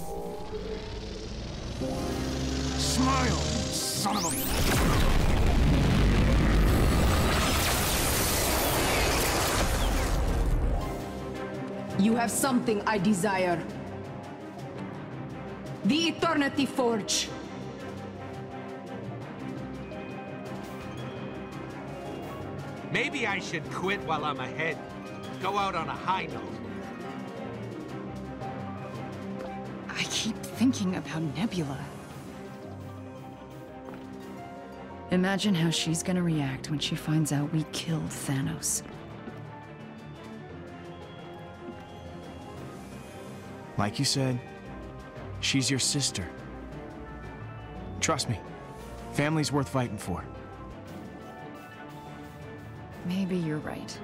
Smile, son of a... You have something I desire. The Eternity Forge. Maybe I should quit while I'm ahead. Go out on a high note. I keep thinking about Nebula. Imagine how she's gonna react when she finds out we killed Thanos. Like you said, she's your sister. Trust me, family's worth fighting for. Maybe you're right.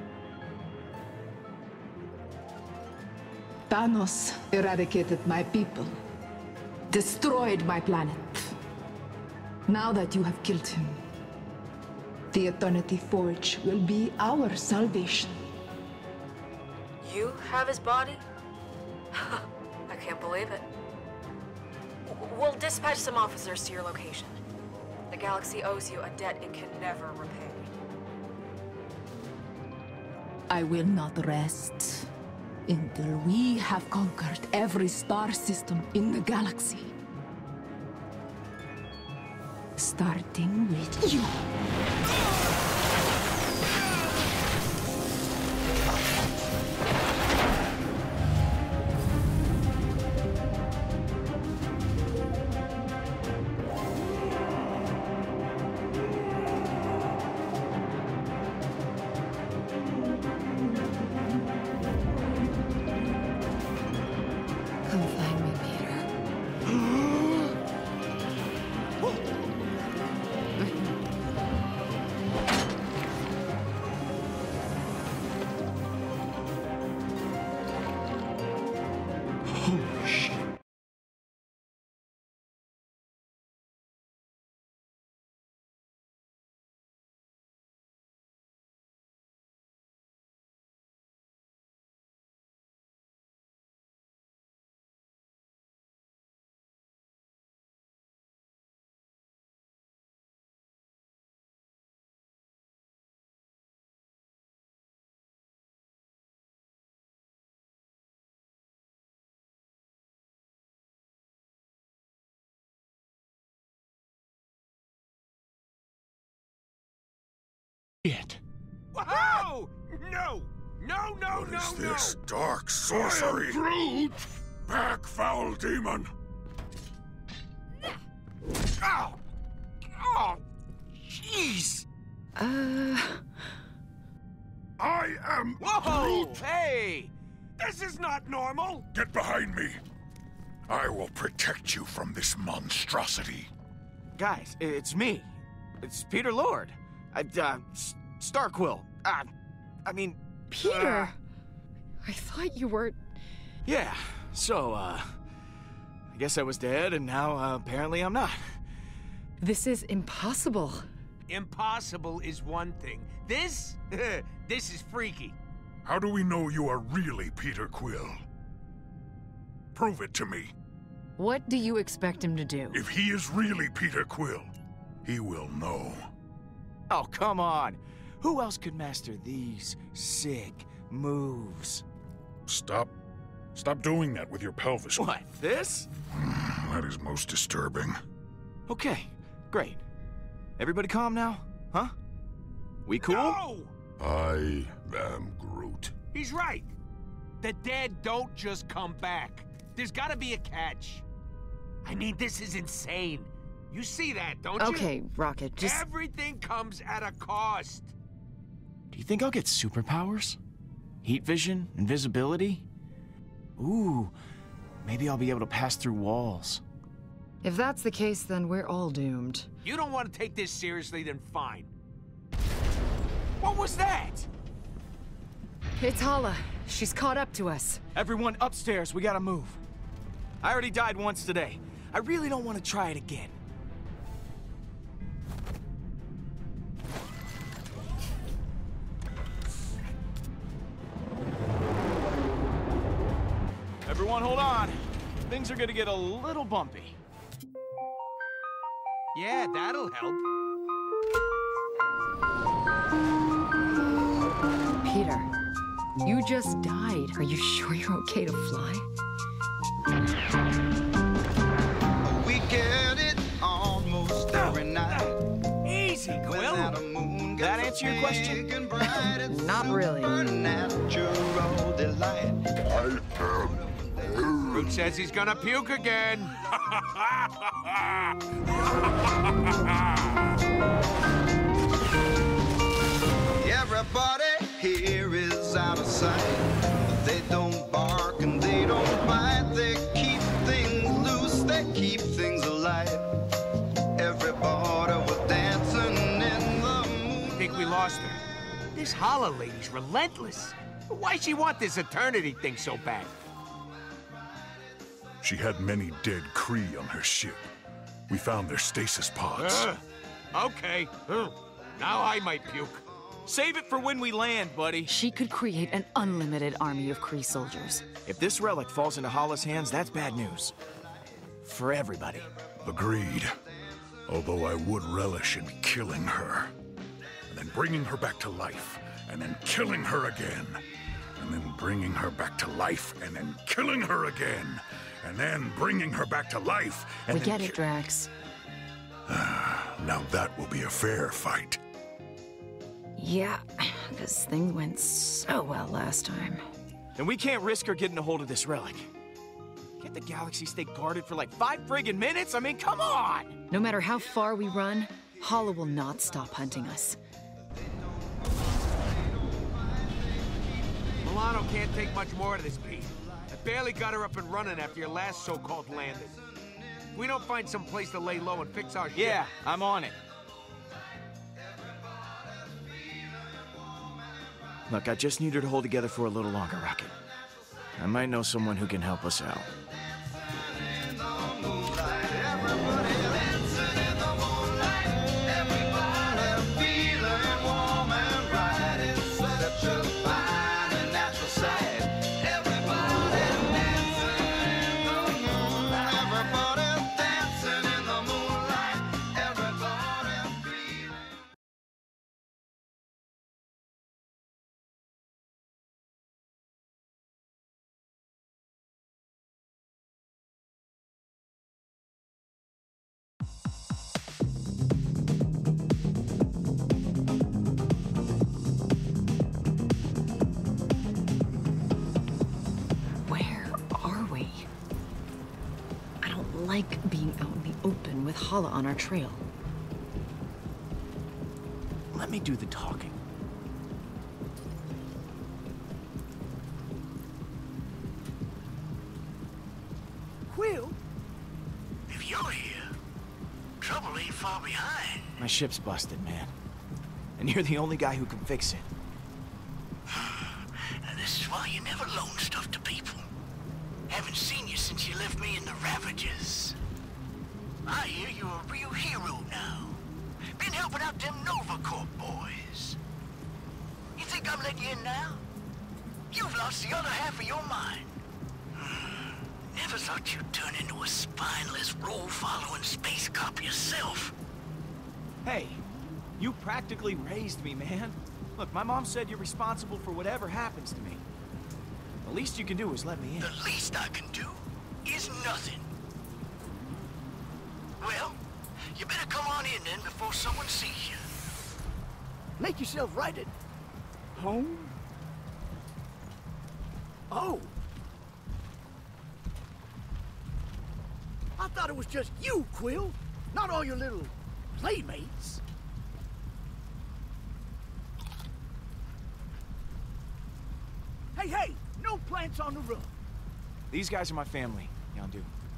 Thanos eradicated my people, destroyed my planet. Now that you have killed him, the Eternity Forge will be our salvation. You have his body? I can't believe it. We'll dispatch some officers to your location. The galaxy owes you a debt it can never repay. I will not rest until we have conquered every star system in the galaxy. Starting with you. Come find me, Peter. Holy shit. Shit. Whoa! No! No, no, What no, is no! this dark sorcery? I am Groot! Back, foul demon! Oh! Oh! Jeez! I am Whoa! Groot! Hey! This is not normal! Get behind me! I will protect you from this monstrosity. Guys, it's me. It's Peter Lord. Starquill. I mean... Peter! I thought you were... Yeah, so, I guess I was dead, and now, apparently I'm not. This is impossible. Impossible is one thing. This? This is freaky. How do we know you are really Peter Quill? Prove it to me. What do you expect him to do? If he is really Peter Quill, he will know. Oh, come on. Who else could master these sick moves? Stop doing that with your pelvis. What, this? That is most disturbing. Okay, great. Everybody calm now? Huh? We cool? No! I am Groot. He's right. The dead don't just come back. There's gotta be a catch. I mean, this is insane. You see that, don't you? Okay, Rocket, just... Everything comes at a cost. Do you think I'll get superpowers? Heat vision? Invisibility? Ooh, maybe I'll be able to pass through walls. If that's the case, then we're all doomed. You don't want to take this seriously, then fine. What was that? It's Hala. She's caught up to us. Everyone upstairs, we gotta move. I already died once today. I really don't want to try it again. Everyone hold on. Things things are gonna get a little bumpy. Yeah, that'll help. Peter, you just died. Are you sure you're okay to fly? We get it almost every night. Easy, Quill. That answer your question? Not really. Natural delight. Root says he's gonna puke again. Everybody here is out of sight. They don't bark and they don't bite. They keep things loose, they keep things alive. Everybody was dancing in the moon. I think we lost her. This Hala lady's relentless. Why'd she want this eternity thing so bad? She had many dead Kree on her ship. We found their stasis pods. Okay. Now I might puke. Save it for when we land, buddy. She could create an unlimited army of Kree soldiers. If this relic falls into Hala's hands, that's bad news. For everybody. Agreed. Although I would relish in killing her. And then bringing her back to life. And then killing her again. And then bringing her back to life. And then killing her again. And then bringing her back to life. And We get it, Drax. Now that will be a fair fight. Yeah, because things went so well last time. And we can't risk her getting a hold of this relic. Can't the galaxy stay guarded for like 5 friggin' minutes? I mean, come on! No matter how far we run, Hala will not stop hunting us. Milano can't take much more of this, Pete. I barely got her up and running after your last so-called landing. If we don't find some place to lay low and fix our ship... Yeah, I'm on it. Look, I just need her to hold together for a little longer, Rocket. I might know someone who can help us out. Like being out in the open with Hala on our trail. Let me do the talking. Quill? If you're here, trouble ain't far behind. My ship's busted, man. And you're the only guy who can fix it. And this is why you never loan stuff to people. Haven't seen you since you left me in the Ravages. I hear you're a real hero now. Been helping out them Nova Corp boys. You think I'm letting you in now? You've lost the other half of your mind. Never thought you'd turn into a spineless, role-following space cop yourself. Hey, you practically raised me, man. Look, my mom said you're responsible for whatever happens to me. The least you can do is let me in. The least I can do is nothing. Well, you better come on in then before someone sees you. Make yourself right at home? Oh. I thought it was just you, Quill. Not all your little playmates. Hey, hey! No plants on the roof. These guys are my family, Yondu.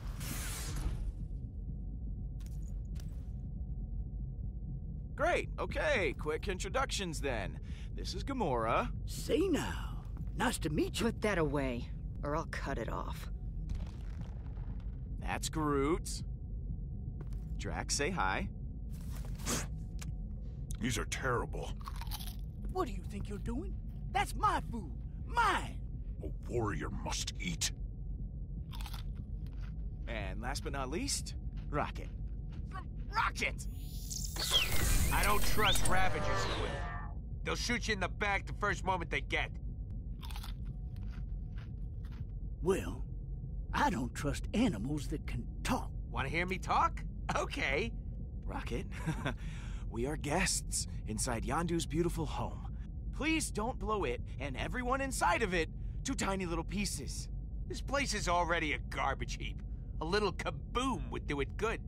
Great, okay, quick introductions then. This is Gamora. Say now. Nice to meet you. Put that away, or I'll cut it off. That's Groot. Drax, say hi. These are terrible. What do you think you're doing? That's my food. Mine. A warrior must eat. last but not least, Rocket. Rocket! I don't trust Ravagers, Quill. They'll shoot you in the back the first moment they get. Well, I don't trust animals that can talk. Want to hear me talk? Okay. Rocket, we are guests inside Yondu's beautiful home. Please don't blow it and everyone inside of it to tiny little pieces. This place is already a garbage heap. A little kaboom would do it good.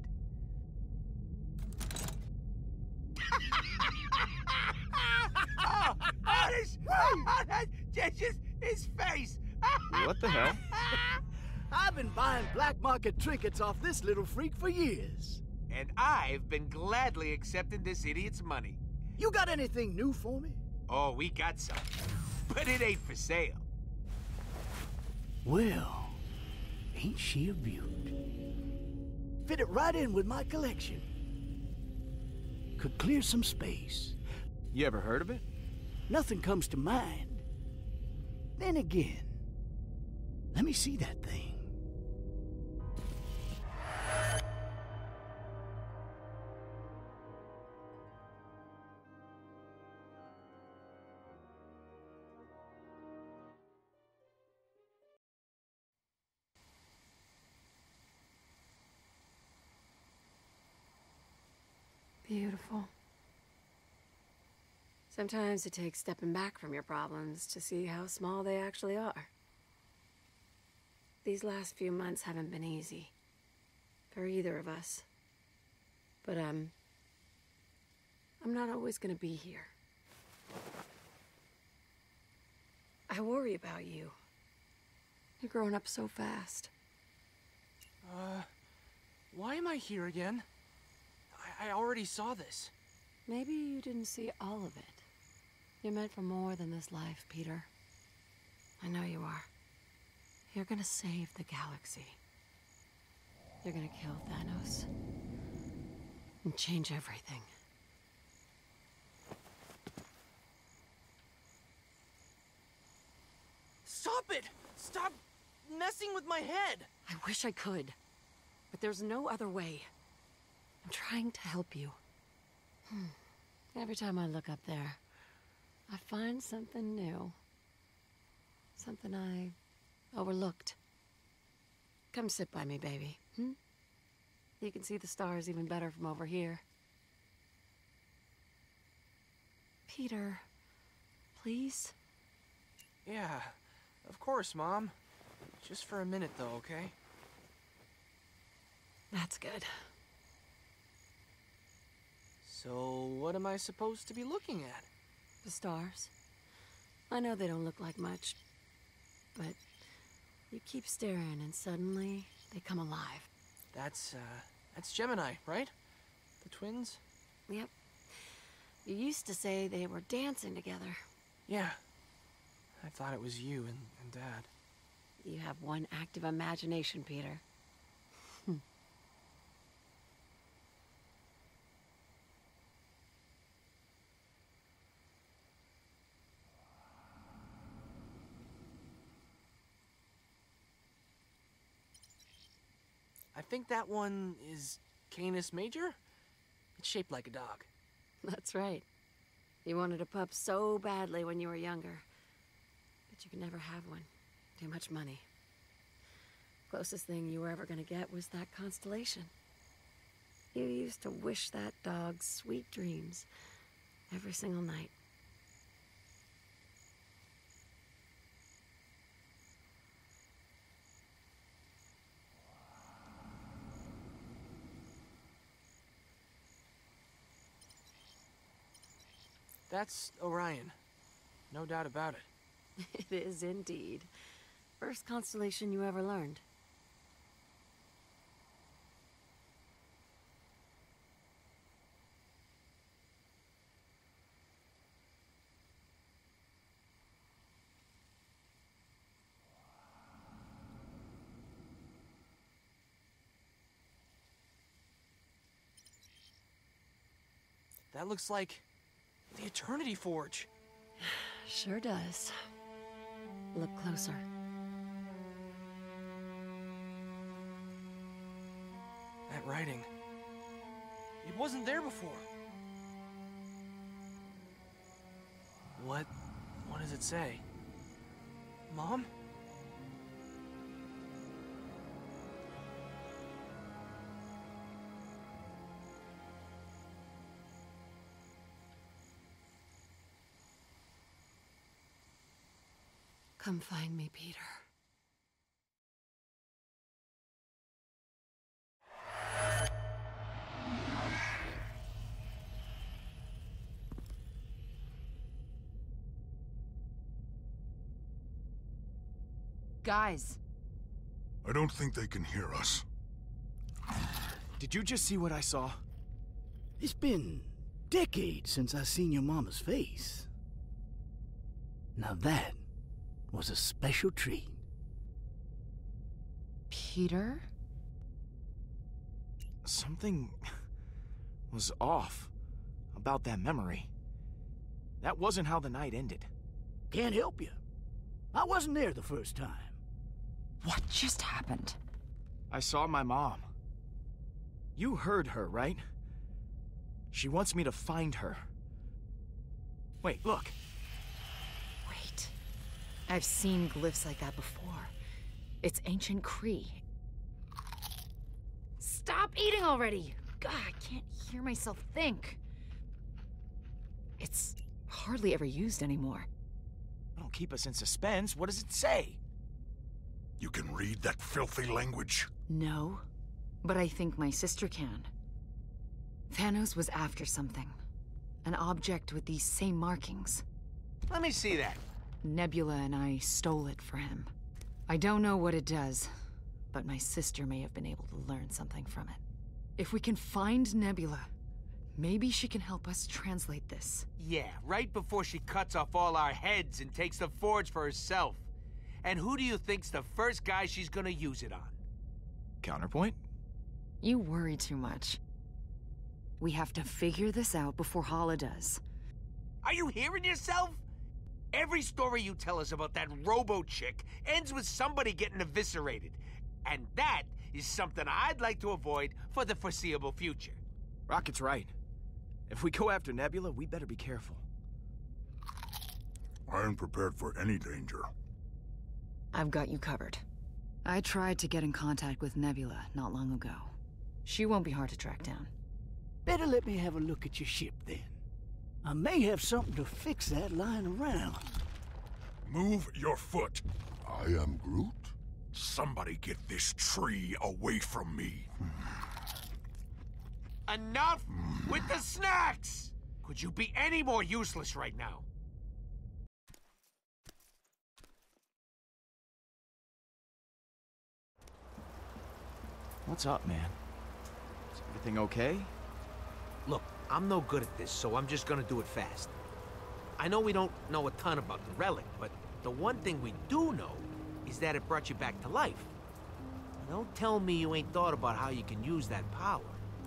That's just his face. What the hell? I've been buying black market trinkets off this little freak for years. And I've been gladly accepting this idiot's money. You got anything new for me? Oh, we got some. But it ain't for sale. Well, ain't she a beaut? Fit it right in with my collection. Could clear some space. You ever heard of it? Nothing comes to mind. Then again, let me see that thing. Beautiful. Sometimes it takes stepping back from your problems to see how small they actually are. These last few months haven't been easy for either of us. But I'm not always gonna be here. I worry about you. You're growing up so fast. Why am I here again? I already saw this. Maybe you didn't see all of it. You're meant for more than this life, Peter. I know you are. You're gonna save the galaxy. You're gonna kill Thanos. And change everything. Stop it! Stop messing with my head! I wish I could, but there's no other way. I'm trying to help you. Every time I look up there, I find something new. Something I overlooked. Come sit by me, baby. You can see the stars even better from over here. Peter, please? Yeah, of course, Mom. Just for a minute, though, okay? That's good. So, what am I supposed to be looking at? The stars. I know they don't look like much, but you keep staring and suddenly they come alive. That's Gemini, right? The twins? Yep. You used to say they were dancing together. Yeah. I thought it was you and Dad. You have one active imagination, Peter. I think that one is Canis Major? It's shaped like a dog. That's right. You wanted a pup so badly when you were younger. But you could never have one. Too much money. Closest thing you were ever gonna get was that constellation. You used to wish that dog sweet dreams every single night. That's Orion. No doubt about it. It is indeed. First constellation you ever learned. That looks like the Eternity Forge. Sure does. Look closer. writing. It wasn't there before. What does it say? Mom? Come find me, Peter. Guys. I don't think they can hear us. Did you just see what I saw? It's been decades since I seen your mama's face. Now that was a special treat. Peter? Something was off about that memory. That wasn't how the night ended. Can't help you. I wasn't there the first time. What just happened? I saw my mom. You heard her, right? She wants me to find her. Wait, look. Wait. I've seen glyphs like that before. It's ancient Cree. Stop eating already! God, I can't hear myself think. It's hardly ever used anymore. Don't keep us in suspense. What does it say? You can read that filthy language? No, but I think my sister can. Thanos was after something. An object with these same markings. Let me see that. Nebula and I stole it for him. I don't know what it does, but my sister may have been able to learn something from it. If we can find Nebula, maybe she can help us translate this. Yeah, right before she cuts off all our heads and takes the forge for herself. And who do you think's the first guy she's gonna use it on? Counterpoint? You worry too much. We have to figure this out before Hala does. Are you hearing yourself? Every story you tell us about that robo-chick ends with somebody getting eviscerated. And that is something I'd like to avoid for the foreseeable future. Rocket's right. If we go after Nebula, we better be careful. I am prepared for any danger. I've got you covered. I tried to get in contact with Nebula not long ago. She won't be hard to track down. Better let me have a look at your ship then. I may have something to fix that lying around. Move your foot. I am Groot? Somebody get this tree away from me. Enough with the snacks! Could you be any more useless right now? What's up, man? Is everything okay? Look, I'm no good at this, so I'm just gonna do it fast. I know we don't know a ton about the relic, but the one thing we do know is that it brought you back to life. Don't tell me you ain't thought about how you can use that power.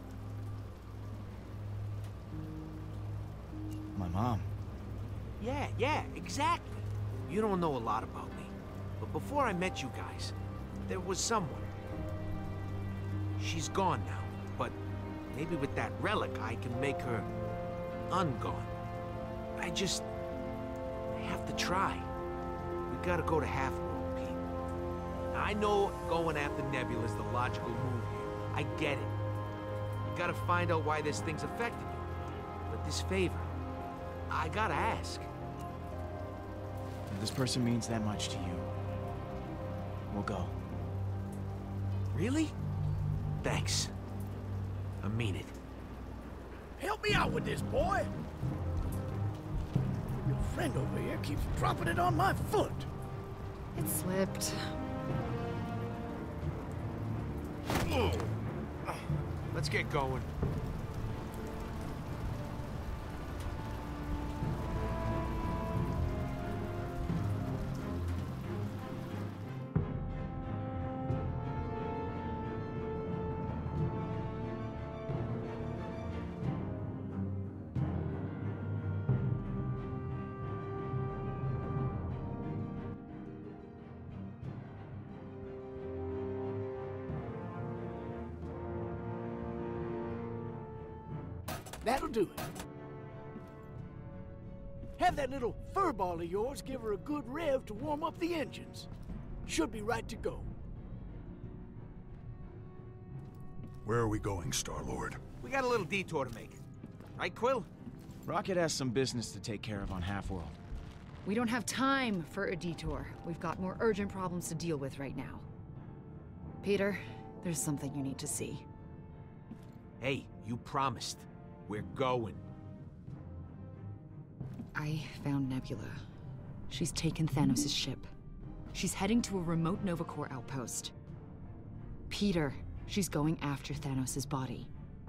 My mom. Yeah, exactly. You don't know a lot about me, but before I met you guys, there was someone. She's gone now, but maybe with that relic I can make her ungone. I have to try. We gotta go to Half-World, Pete. I know going after Nebula is the logical move here. I get it. You gotta find out why this thing's affecting you. But this favor, I gotta ask. If this person means that much to you, we'll go. Really? Thanks. I mean it. Help me out with this, boy! Your friend over here keeps dropping it on my foot. It slipped. Let's get going. That'll do it. Have that little furball of yours give her a good rev to warm up the engines. Should be right to go. Where are we going, Star-Lord? We got a little detour to make. Right, Quill? Rocket has some business to take care of on Half-World. We don't have time for a detour. We've got more urgent problems to deal with right now. Peter, there's something you need to see. Hey, you promised. We're going. I found Nebula. She's taken Thanos' ship. She's heading to a remote Nova Corps outpost. Peter, she's going after Thanos' body.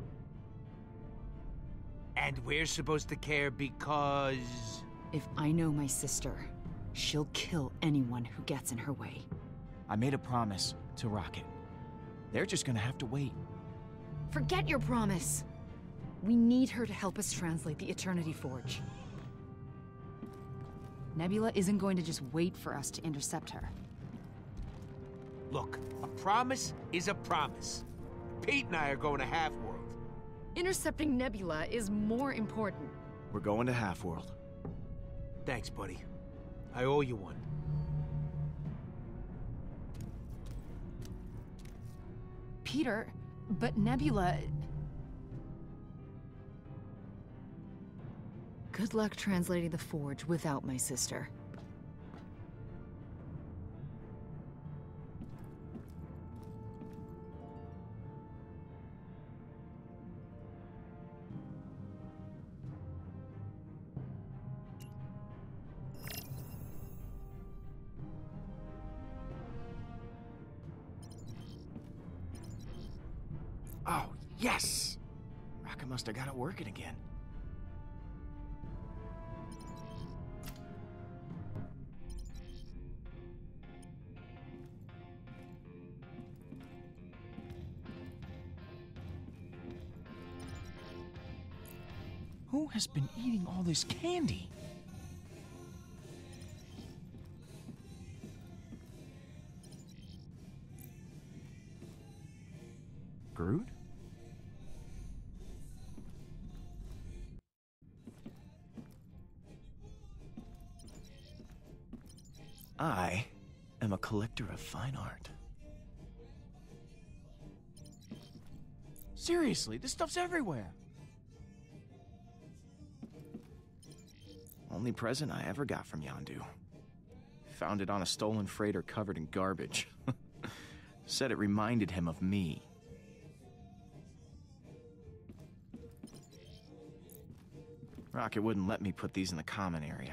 And we're supposed to care because... If I know my sister, she'll kill anyone who gets in her way. I made a promise to Rocket. They're just gonna have to wait. Forget your promise! We need her to help us translate the Eternity Forge. Nebula isn't going to just wait for us to intercept her. Look, a promise is a promise. Pete and I are going to Half-World. Intercepting Nebula is more important. We're going to Half-World. Thanks, buddy. I owe you one. Peter, but Nebula... Good luck translating the Forge without my sister. Oh, yes! Rocket must have got it working again. Who has been eating all this candy? Groot? I am a collector of fine art. Seriously, this stuff's everywhere. Only present I ever got from Yondu. Found it on a stolen freighter covered in garbage. Said it reminded him of me. Rocket wouldn't let me put these in the common area.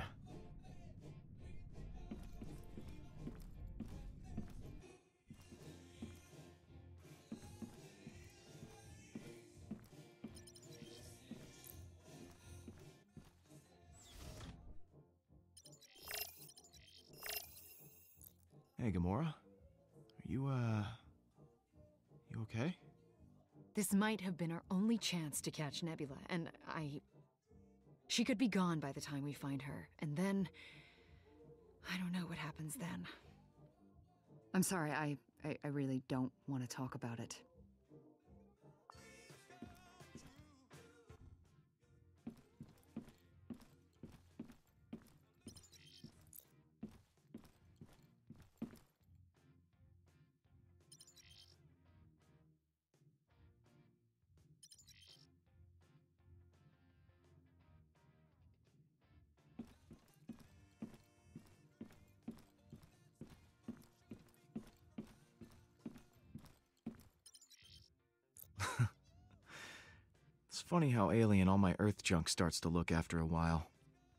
Hey, Gamora. Are you okay? This might have been our only chance to catch Nebula, and She could be gone by the time we find her, and then... I don't know what happens then. I'm sorry, I really don't want to talk about it. It's funny how alien all my Earth junk starts to look after a while.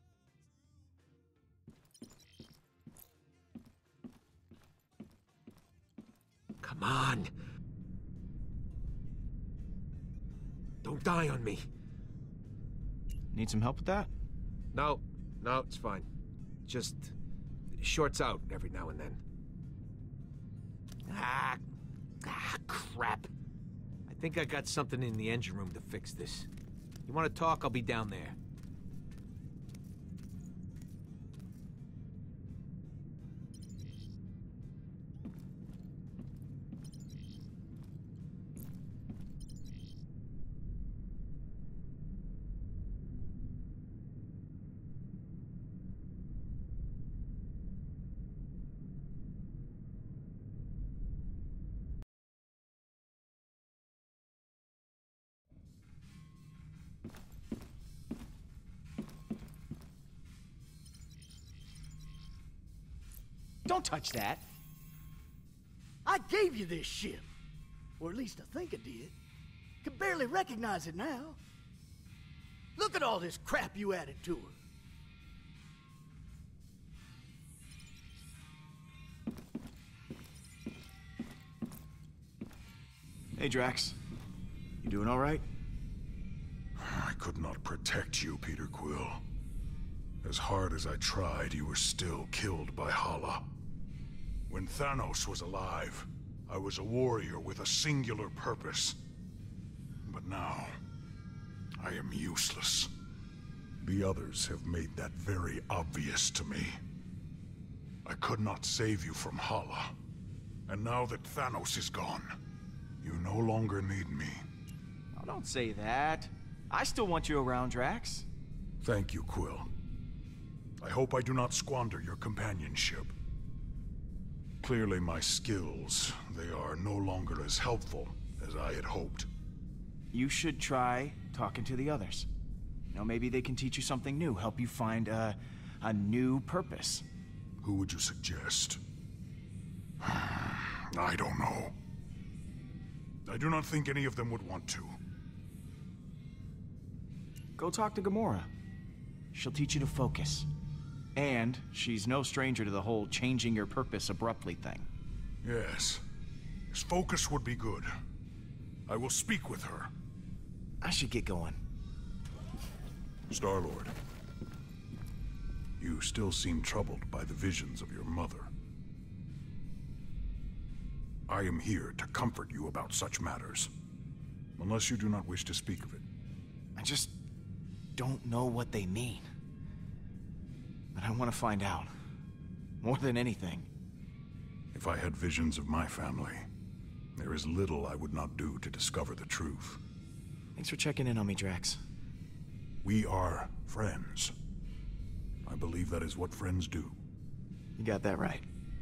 Come on! Don't die on me. Need some help with that? No, it's fine. Just shorts out every now and then. Crap. I think I got something in the engine room to fix this. You want to talk? I'll be down there. don't touch that. I gave you this ship. Or at least I think I did. Can barely recognize it now. Look at all this crap you added to her. Hey, Drax. You doing all right? I could not protect you, Peter Quill. As hard as I tried, you were still killed by Hala. When Thanos was alive, I was a warrior with a singular purpose. But now, I am useless. The others have made that very obvious to me. I could not save you from Hala. And now that Thanos is gone, you no longer need me. Oh, don't say that. I still want you around, Drax. Thank you, Quill. I hope I do not squander your companionship. Clearly my skills, they are no longer as helpful as I had hoped. You should try talking to the others. You know, maybe they can teach you something new, help you find a new purpose. Who would you suggest? I don't know. I do not think any of them would want to. Go talk to Gamora. She'll teach you to focus. And she's no stranger to the whole changing your purpose abruptly thing. Yes. His focus would be good. I will speak with her. I should get going. Star-Lord. You still seem troubled by the visions of your mother. I am here to comfort you about such matters. Unless you do not wish to speak of it. I just don't know what they mean. But I want to find out. More than anything. If I had visions of my family, there is little I would not do to discover the truth. Thanks for checking in on me, Drax. We are friends. I believe that is what friends do. You got that right.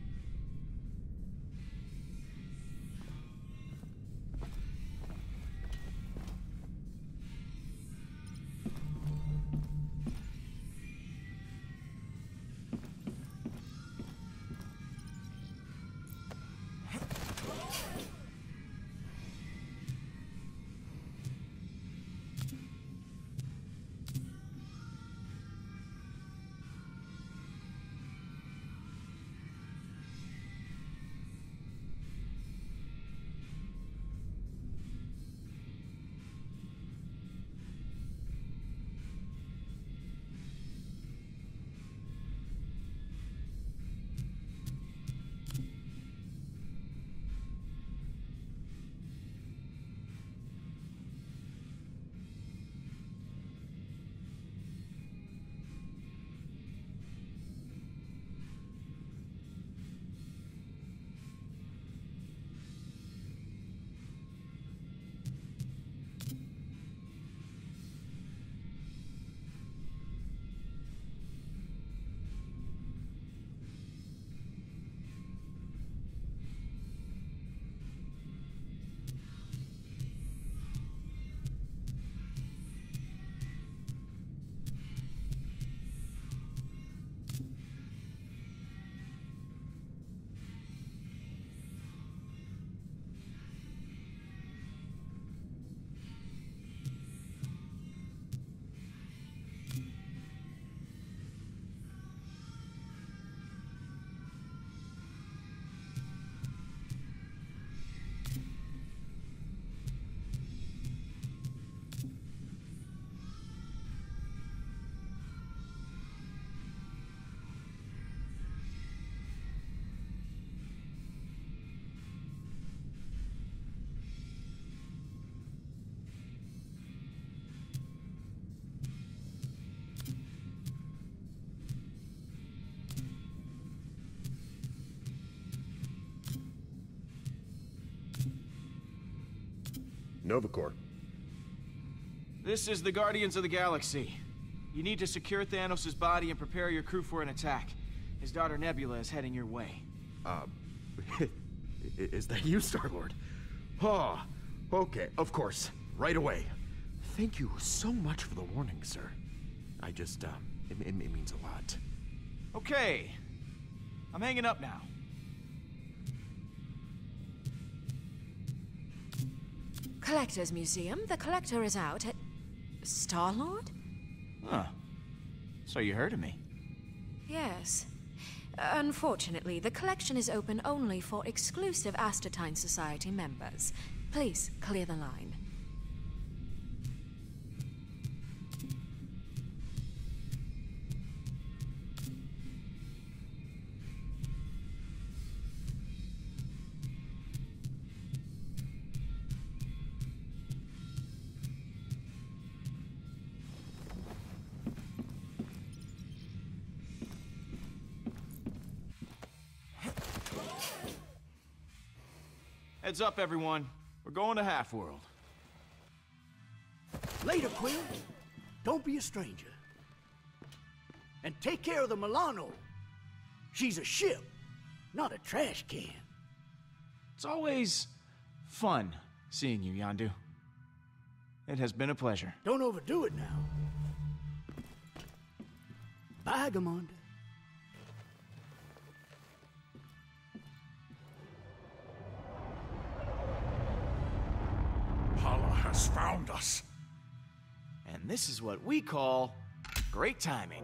Novacore. This is the Guardians of the Galaxy. You need to secure Thanos' body and prepare your crew for an attack. His daughter Nebula is heading your way. Is that you, Star-Lord? Oh, okay, of course. Right away. Thank you so much for the warning, sir. I just, it means a lot. Okay. I'm hanging up now. Collector's Museum. The collector is out at... Star-Lord? Huh. So you heard of me. Yes. Unfortunately, the collection is open only for exclusive Astartine Society members. Please, clear the line. Heads up, everyone. We're going to Half-World. Later, Quill. Don't be a stranger. And take care of the Milano. She's a ship, not a trash can. It's always fun seeing you, Yondu. It has been a pleasure. Don't overdo it now. Bye, Gamonda. Hala has found us. And this is what we call great timing.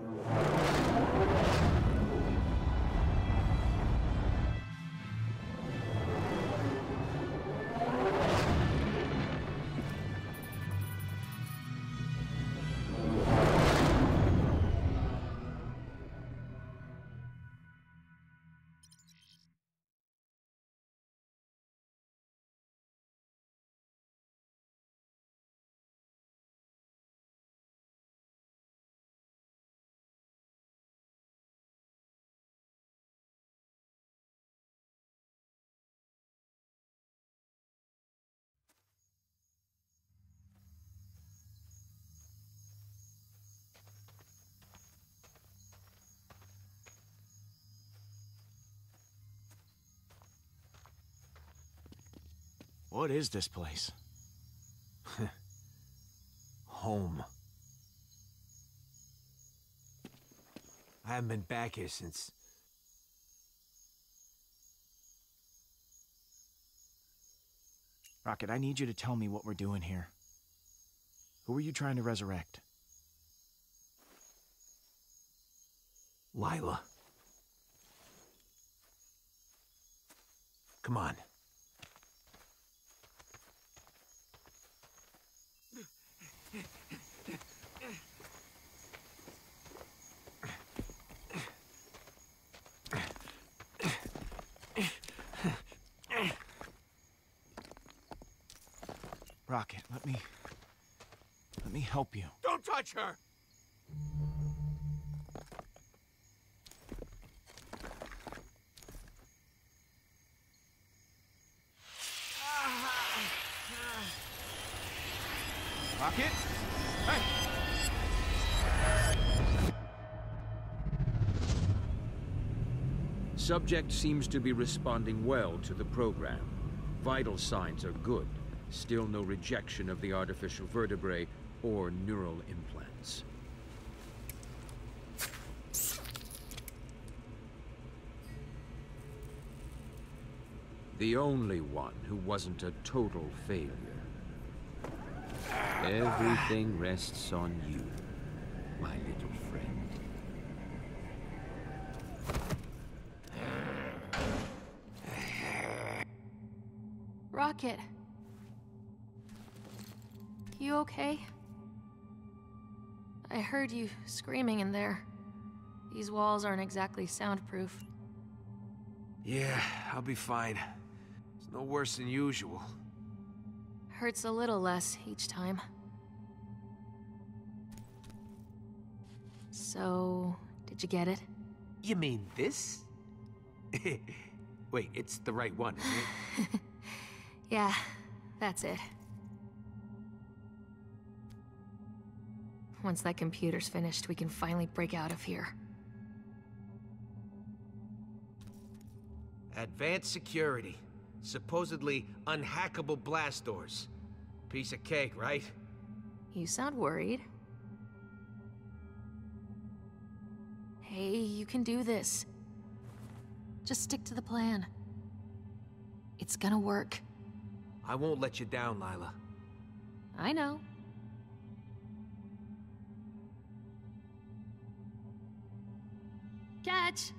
What is this place? Home. I haven't been back here since... Rocket, I need you to tell me what we're doing here. Who are you trying to resurrect? Lila. Come on. Rocket, let me help you. Don't touch her! Rocket? Hey! Subject seems to be responding well to the program. Vital signs are good. Still no rejection of the artificial vertebrae or neural implants. The only one who wasn't a total failure. Everything rests on you, my little friend. Rocket. You okay? I heard you screaming in there. These walls aren't exactly soundproof. Yeah, I'll be fine. It's no worse than usual. Hurts a little less each time. So, did you get it? You mean this? Wait, it's the right one, isn't it? Yeah, that's it. Once that computer's finished, we can finally break out of here. Advanced security. Supposedly unhackable blast doors. Piece of cake, right? You sound worried. Hey, you can do this. Just stick to the plan. It's gonna work. I won't let you down, Lila. I know. Catch!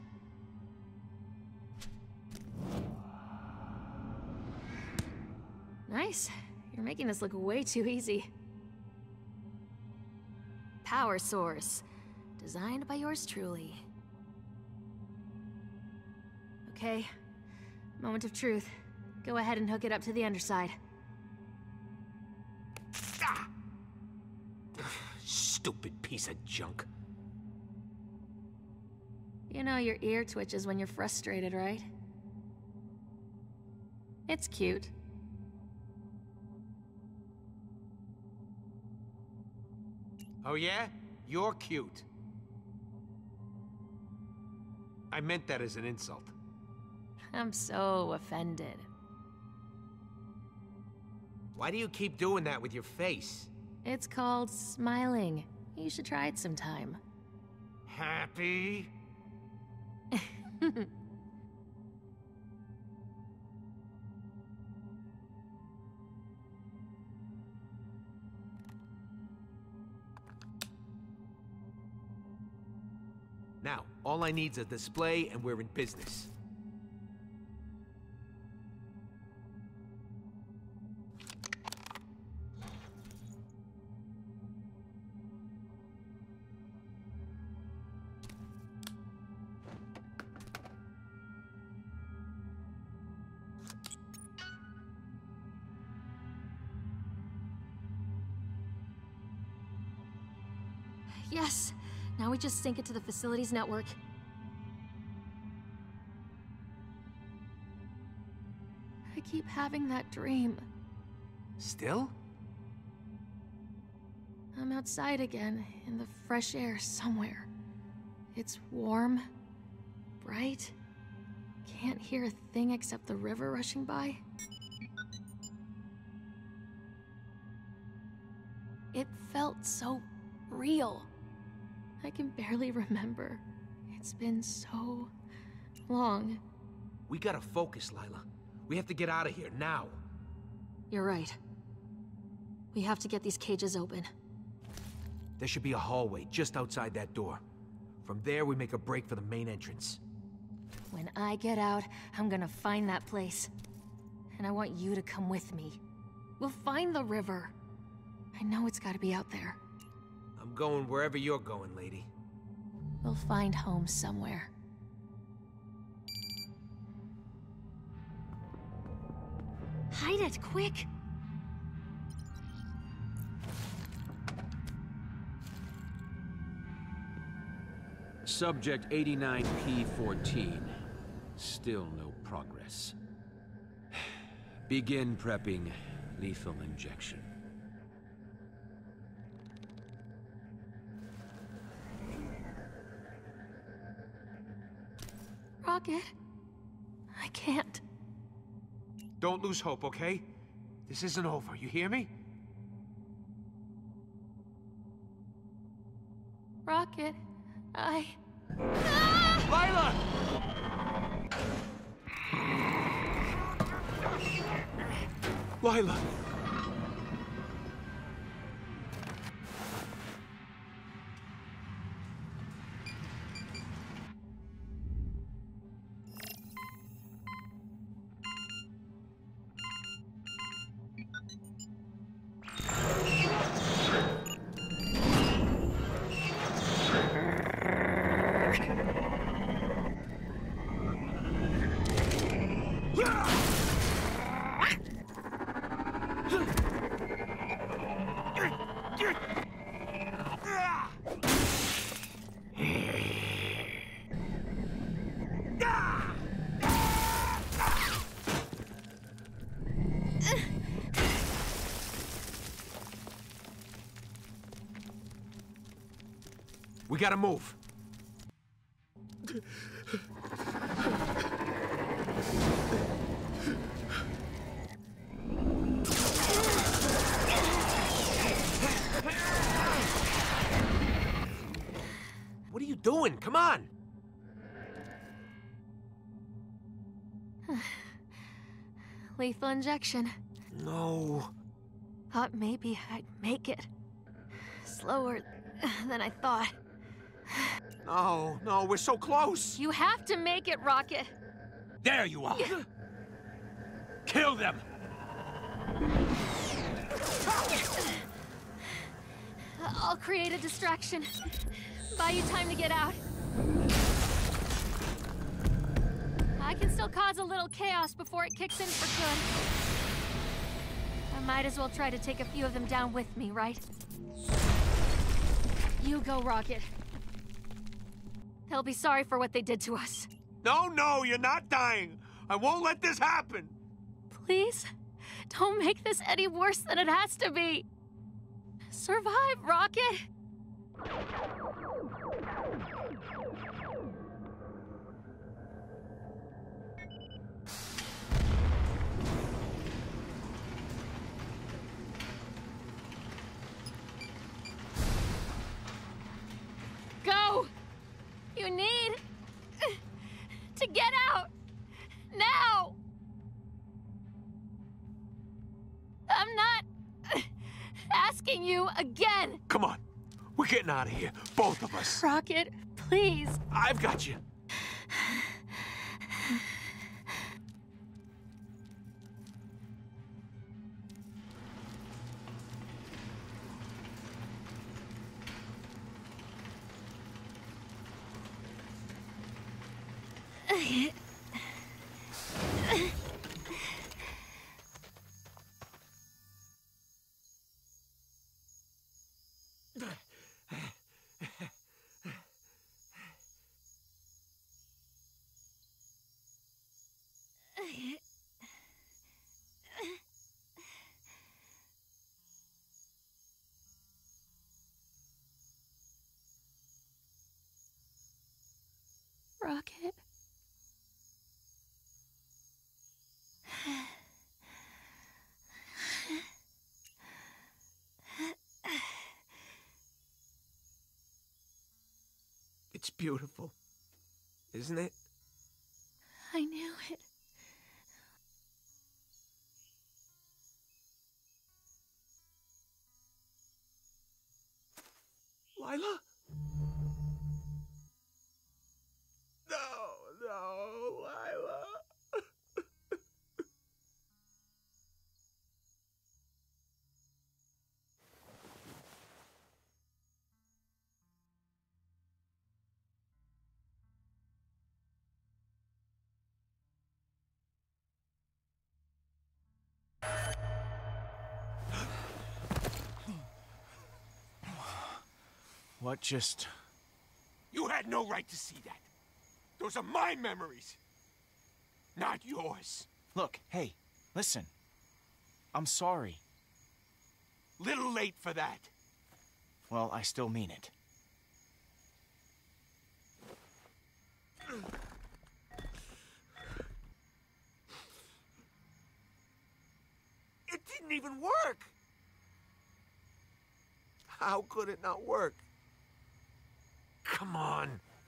Nice. You're making this look way too easy. Power source. Designed by yours truly. Okay. Moment of truth. Go ahead and hook it up to the underside. Ah! Stupid piece of junk. You know your ear twitches when you're frustrated, right? It's cute. Oh yeah? You're cute. I meant that as an insult. I'm so offended. Why do you keep doing that with your face? It's called smiling. You should try it sometime. Happy? Now, all I need's a display and we're in business. Yes! Now we just sync it to the facility's network. I keep having that dream. Still? I'm outside again, in the fresh air somewhere. It's warm, bright. Can't hear a thing except the river rushing by. It felt so real. I can barely remember. It's been so long. We gotta focus, Lila. We have to get out of here, now. You're right. We have to get these cages open. There should be a hallway just outside that door. From there, we make a break for the main entrance. When I get out, I'm gonna find that place. And I want you to come with me. We'll find the river. I know it's gotta be out there. I'm going wherever you're going, lady. We'll find home somewhere. Hide it, quick! Subject 89P14. Still no progress. Begin prepping lethal injection. Rocket, I can't. Don't lose hope, okay? This isn't over, you hear me? Rocket, I... Lila! Lila! We gotta move. What are you doing? Come on! Lethal injection. No. Thought maybe I'd make it. Slower than I thought. No, no, we're so close. You have to make it, Rocket. There you are. Kill them. I'll create a distraction. Buy you time to get out. I can still cause a little chaos before it kicks in for good. I might as well try to take a few of them down with me, right? You go, Rocket. They'll be sorry for what they did to us. No, no, you're not dying. I won't let this happen. Please, don't make this any worse than it has to be. Survive, Rocket! Go! You need to get out now! I'm not asking you again! Come on. We're getting out of here. Both of us. Rocket, please. I've got you. Rocket. It's beautiful, isn't it? I knew it. Lila? No, Lila. What just... You had no right to see that. Those are my memories, not yours. Look, hey, listen. I'm sorry. Little late for that. Well, I still mean it. It didn't even work. How could it not work? Come on.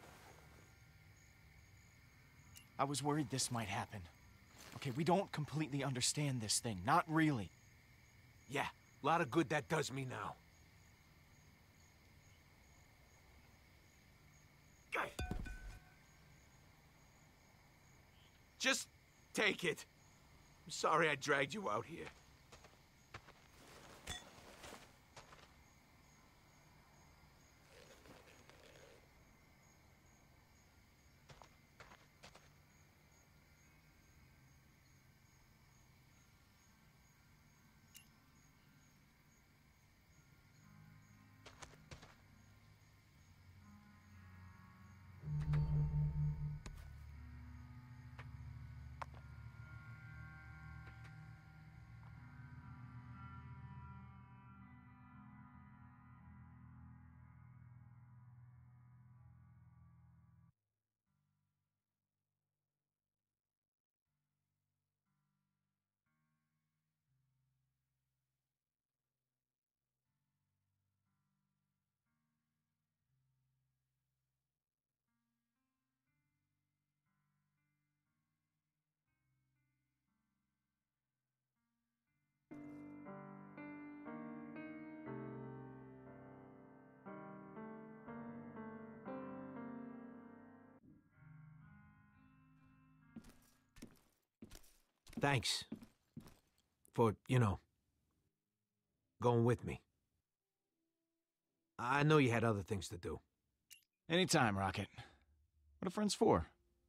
I was worried this might happen. Okay, we don't completely understand this thing. Not really. Yeah, a lot of good that does me now. Just take it. I'm sorry I dragged you out here. Thanks. For, going with me. I know you had other things to do. Anytime, Rocket. What are friends for?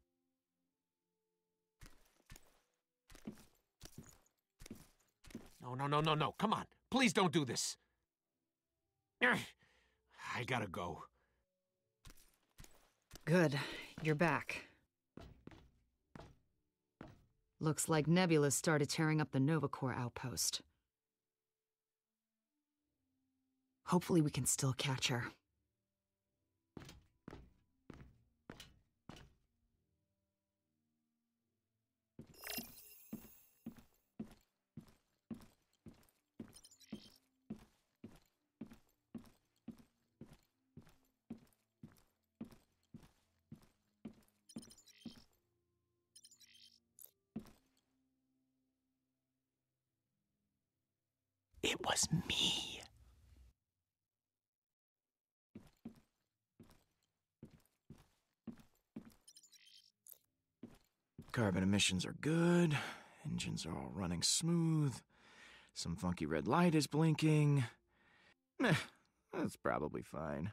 No. Come on. Please don't do this. I gotta go. Good. You're back. Looks like Nebula started tearing up the Nova Corps outpost. Hopefully we can still catch her. It was me. Carbon emissions are good. Engines are all running smooth. Some funky red light is blinking. That's probably fine.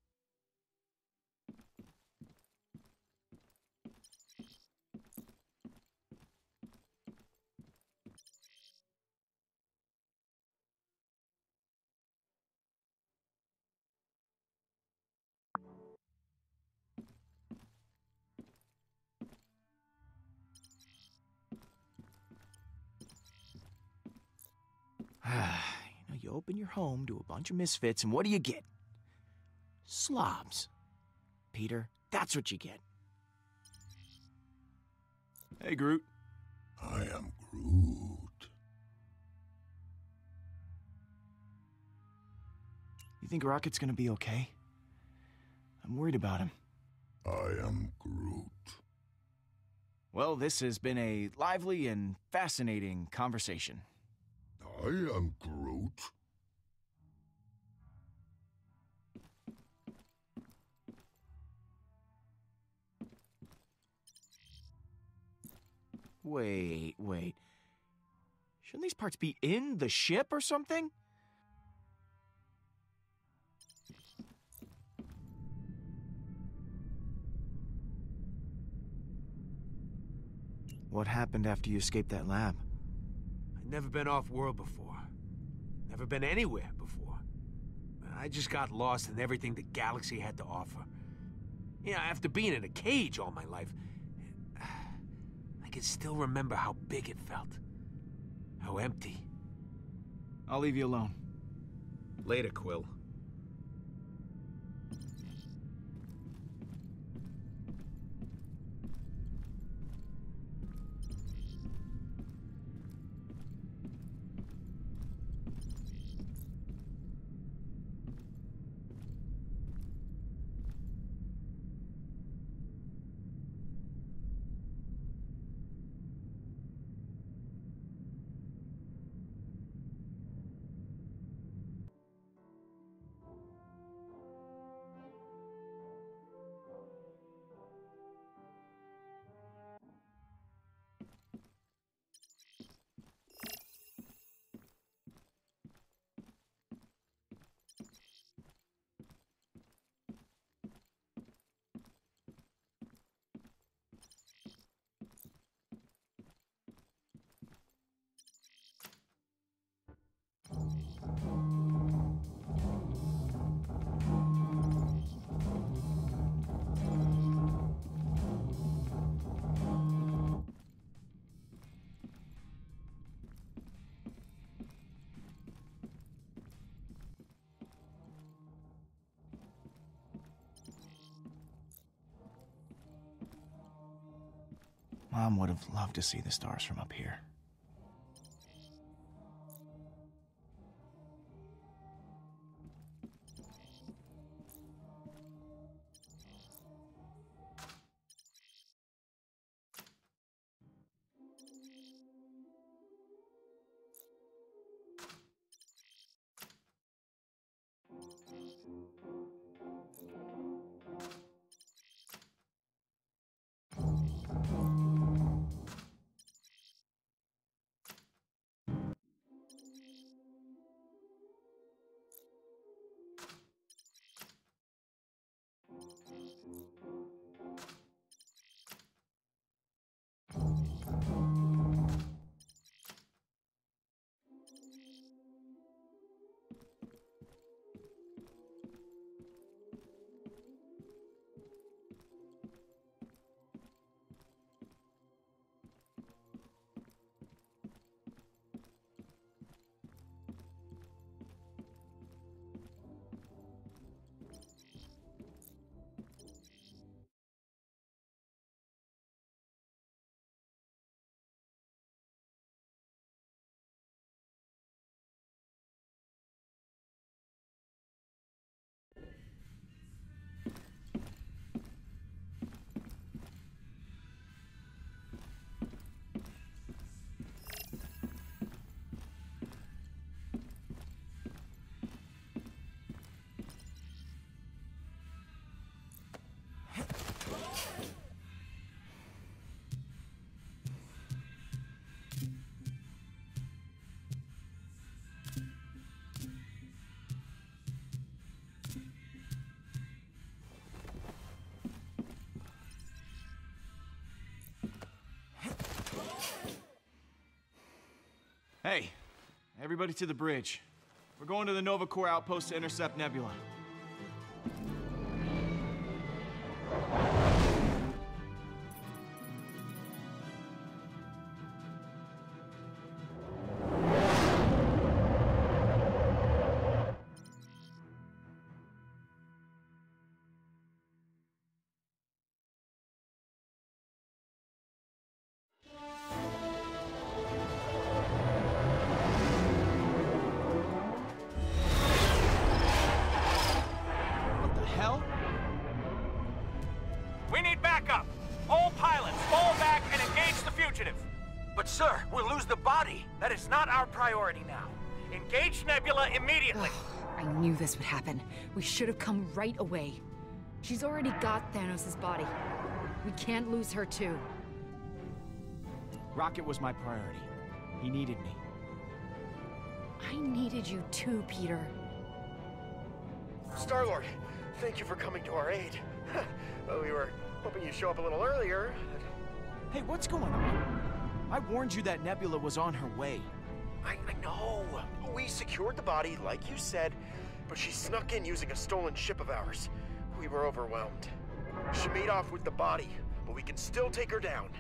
You open your home to a bunch of misfits, and what do you get? Slobs. Peter, that's what you get. Hey, Groot. I am Groot. You think Rocket's gonna be okay? I'm worried about him. I am Groot. Well, this has been a lively and fascinating conversation. I am Groot. Wait. Shouldn't these parts be in the ship or something? What happened after you escaped that lab? I'd never been off-world before. Never been anywhere before. I just got lost in everything the galaxy had to offer. After being in a cage all my life, I can still remember how big it felt. How empty. I'll leave you alone. Later, Quill. Mom would have loved to see the stars from up here. Hey, everybody to the bridge. We're going to the Nova Corps outpost to intercept Nebula. We need backup! All pilots, fall back and engage the fugitive! But sir, we'll lose the body. That is not our priority now. Engage Nebula immediately! I knew this would happen. We should have come right away. She's already got Thanos' body. We can't lose her too. Rocket was my priority. He needed me. I needed you too, Peter. Star-Lord, thank you for coming to our aid. Well, we were hoping you'd show up a little earlier. Hey, what's going on? I warned you that Nebula was on her way. I know. We secured the body, like you said, but she snuck in using a stolen ship of ours. We were overwhelmed. She made off with the body, but we can still take her down.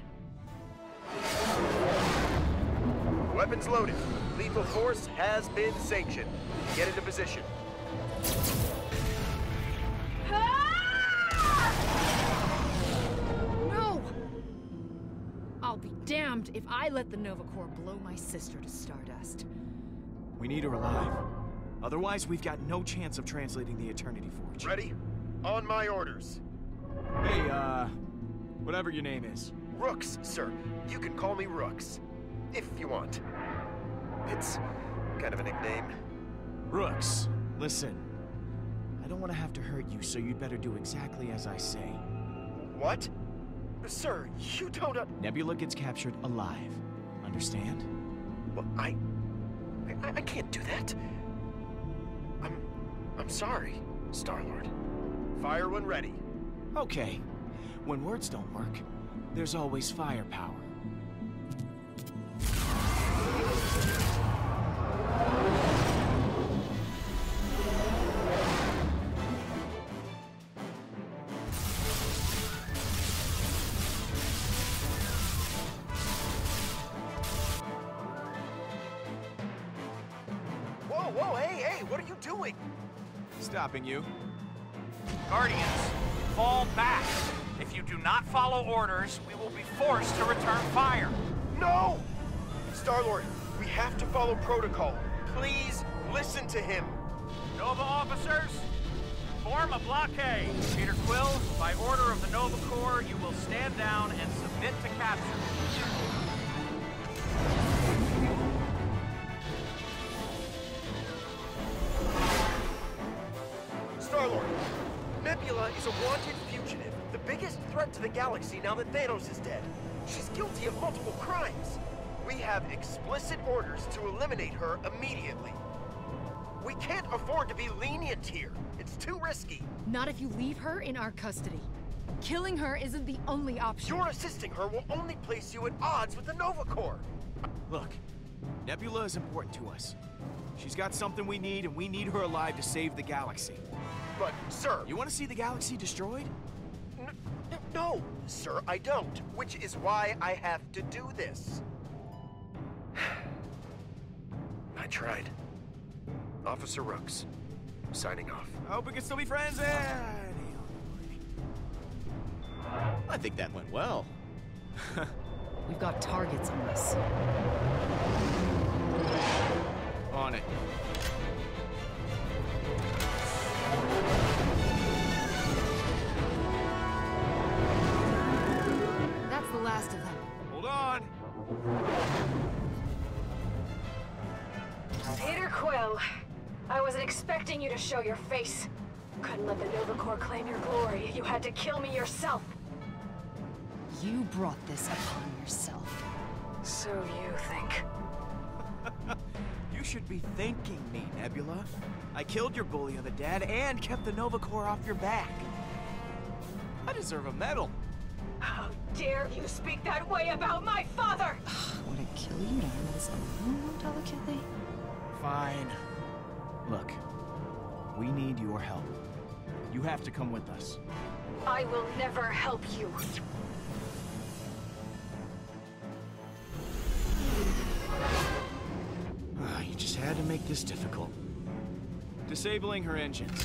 Weapons loaded. Lethal force has been sanctioned. Get into position. No! I'll be damned if I let the Nova Corps blow my sister to stardust. We need her alive. Otherwise, we've got no chance of translating the Eternity Forge. Ready? On my orders. Hey, whatever your name is. Rooks, sir. You can call me Rooks, if you want. It's kind of a nickname. Rooks, listen. I don't want to have to hurt you, so you'd better do exactly as I say. What? Sir, you don't... Nebula gets captured alive. Understand? Well, I can't do that. I'm sorry, Star-Lord. Fire when ready. Okay. When words don't work, there's always firepower. Whoa, hey, what are you doing? Stopping you. Guardians, fall back! If you do not follow orders, we will be forced to return fire. No! Star-Lord, we have to follow protocol. Please listen to him. Nova officers, form a blockade. Peter Quill, by order of the Nova Corps, you will stand down and submit to capture. Star-Lord, Nebula is a wanted fugitive, the biggest threat to the galaxy now that Thanos is dead. She's guilty of multiple crimes. We have explicit orders to eliminate her immediately. We can't afford to be lenient here. It's too risky. Not if you leave her in our custody. Killing her isn't the only option. Your assisting her will only place you at odds with the Nova Corps. Look, Nebula is important to us. She's got something we need, and we need her alive to save the galaxy. But, sir... You want to see the galaxy destroyed? No, sir, I don't. Which is why I have to do this. I tried. Officer Rooks, signing off. I hope we can still be friends. I think that went well. We've got targets on us. On it. That's the last of them. Hold on. Peter Quill, I wasn't expecting you to show your face. Couldn't let the Nova Corps claim your glory. You had to kill me yourself. You brought this upon yourself. So you think. You should be thanking me, Nebula. I killed your bully of a dad and kept the Nova Corps off your back. I deserve a medal. How dare you speak that way about my father! Would it kill you to handle this a little more delicately? Fine. Look, we need your help. You have to come with us. I will never help you. You just had to make this difficult. Disabling her engines.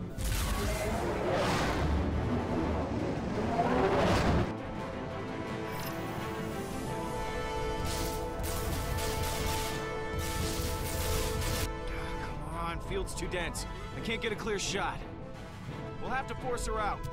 Come on, field's too dense. I can't get a clear shot. We'll have to force her out.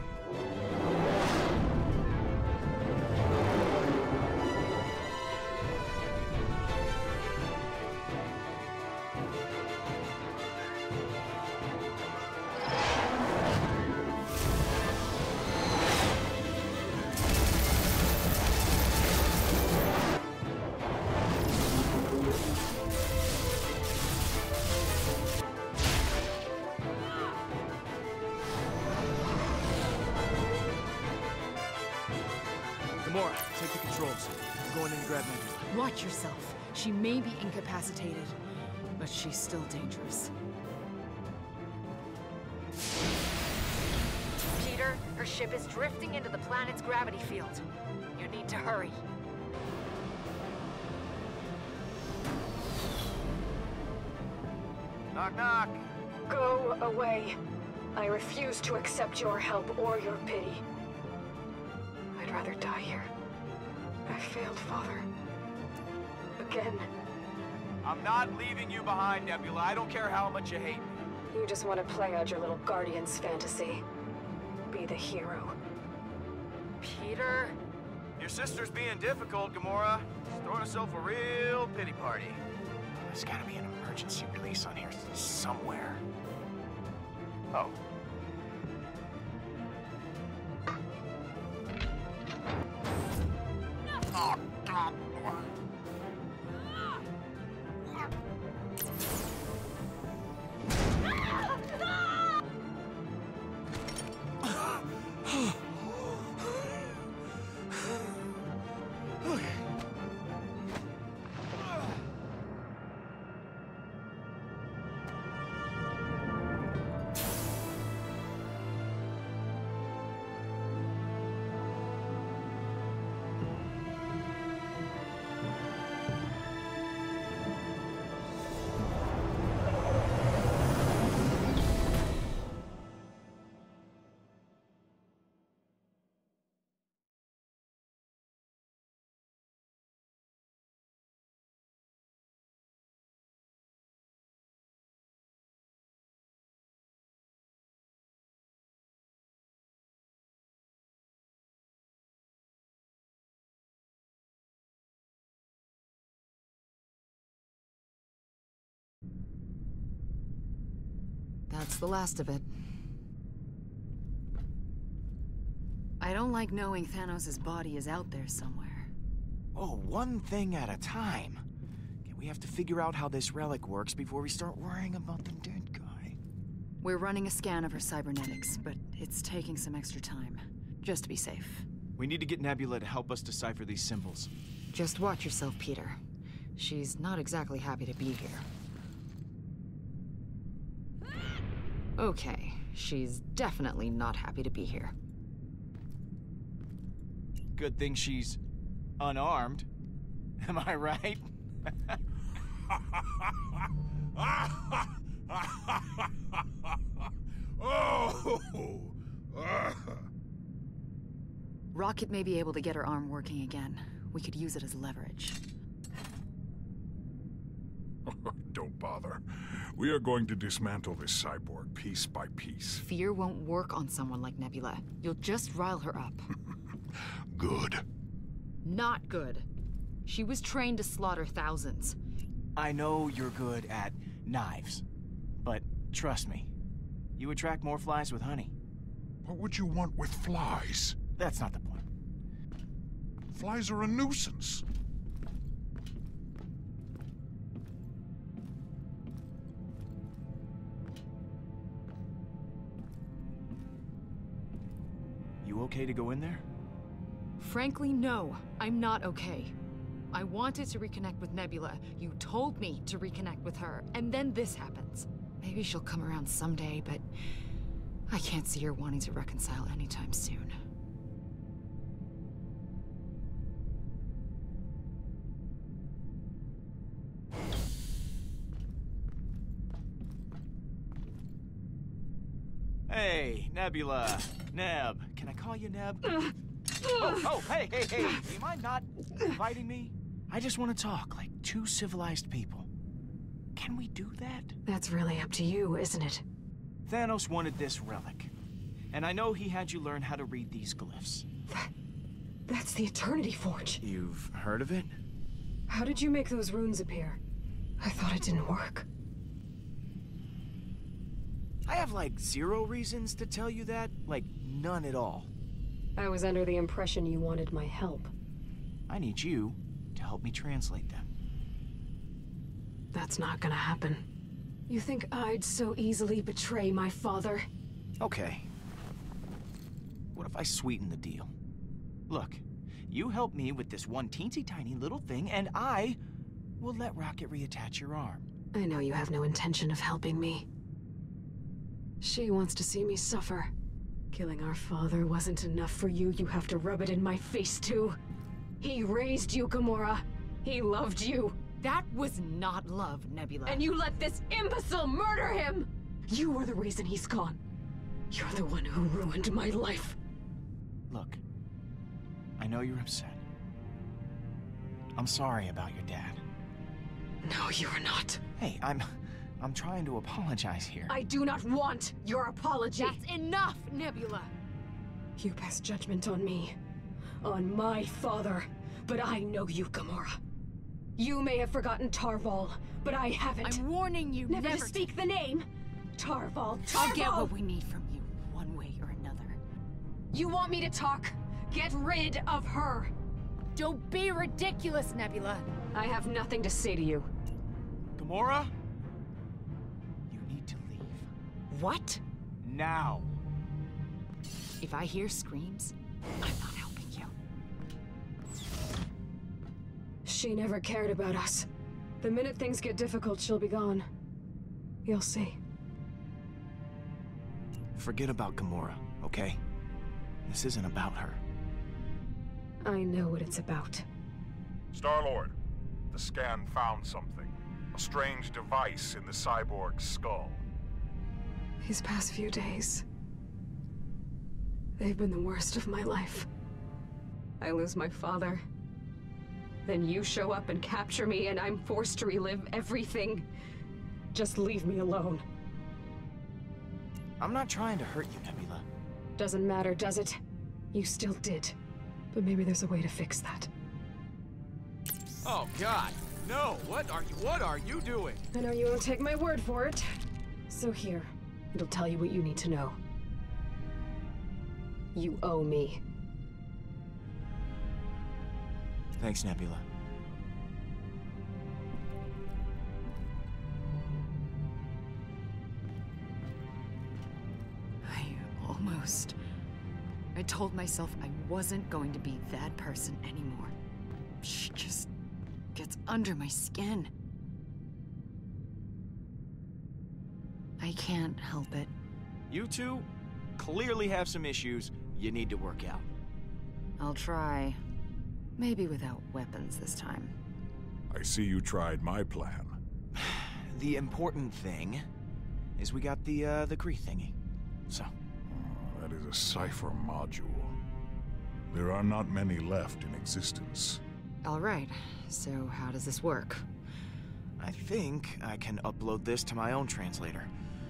Gamora, take the controls. I'm going in to grab Nebula. Watch yourself. She may be incapacitated, but she's still dangerous. Peter, her ship is drifting into the planet's gravity field. You need to hurry. Knock, knock. Go away. I refuse to accept your help or your pity. I'd rather die here. I failed, Father. Again. I'm not leaving you behind, Nebula. I don't care how much you hate me. You just want to play out your little Guardian's fantasy. Be the hero. Peter? Your sister's being difficult, Gamora. She's throwing herself a real pity party. There's gotta be an emergency release on here somewhere. Oh. Oh, God. That's the last of it. I don't like knowing Thanos' body is out there somewhere. Oh, one thing at a time. Okay, we have to figure out how this relic works before we start worrying about the dead guy. We're running a scan of her cybernetics, but it's taking some extra time. Just to be safe. We need to get Nebula to help us decipher these symbols. Just watch yourself, Peter. She's not exactly happy to be here. Okay, she's definitely not happy to be here. Good thing she's unarmed. Am I right? Rocket may be able to get her arm working again. We could use it as leverage. Don't bother. We are going to dismantle this cyborg piece by piece. Fear won't work on someone like Nebula. You'll just rile her up. Good. Not good. She was trained to slaughter thousands. I know you're good at knives, but trust me, you attract more flies with honey. What would you want with flies? That's not the point. Flies are a nuisance. You okay to go in there? Frankly, no. I'm not okay. I wanted to reconnect with Nebula. You told me to reconnect with her, and then this happens. Maybe she'll come around someday, but I can't see her wanting to reconcile anytime soon. Hey, Nebula. Neb. Can I call you Neb? Hey. Do you mind not inviting me? I just want to talk like two civilized people. Can we do that? That's really up to you, isn't it? Thanos wanted this relic. And I know he had you learn how to read these glyphs. That's the Eternity Forge. You've heard of it? How did you make those runes appear? I thought it didn't work. I have like 0 reasons to tell you that. Like, none at all. I was under the impression you wanted my help. I need you to help me translate them. That's not gonna happen. You think I'd so easily betray my father? Okay. What if I sweeten the deal? Look, you help me with this one teensy tiny little thing, and I will let Rocket reattach your arm. I know you have no intention of helping me. She wants to see me suffer. Killing our father wasn't enough for you. You have to rub it in my face, too. He raised you, Gamora. He loved you. That was not love, Nebula. And you let this imbecile murder him! You were the reason he's gone. You're the one who ruined my life. Look, I know you're upset. I'm sorry about your dad. No, you're not. Hey, I'm trying to apologize here. I do not want your apology. That's enough, Nebula. You pass judgment on me. On my father. But I know you, Gamora. You may have forgotten Tarval, but I haven't. I'm warning you never to speak the name. Tarval. I'll get what we need from you, one way or another. You want me to talk? Get rid of her. Don't be ridiculous, Nebula. I have nothing to say to you. Gamora? You need to leave. What? Now. If I hear screams, I'm not helping you. She never cared about us. The minute things get difficult, she'll be gone. You'll see. Forget about Gamora, okay? This isn't about her. I know what it's about. Star-Lord, the scan found something. A strange device in the cyborg's skull. These past few days, they've been the worst of my life. I lose my father. Then you show up and capture me, and I'm forced to relive everything. Just leave me alone. I'm not trying to hurt you, Nebula. Doesn't matter, does it? You still did. But maybe there's a way to fix that. Oh, God. No, what are you doing? I know you won't take my word for it. So here, it'll tell you what you need to know. You owe me. Thanks, Nebula. I told myself I wasn't going to be that person anymore. She just gets under my skin. I can't help it. You two clearly have some issues you need to work out. I'll try. Maybe without weapons this time. I see you tried my plan. The important thing is we got the Kree thingy. So. That is a cipher module. There are not many left in existence. All right. So how does this work? I think I can upload this to my own translator.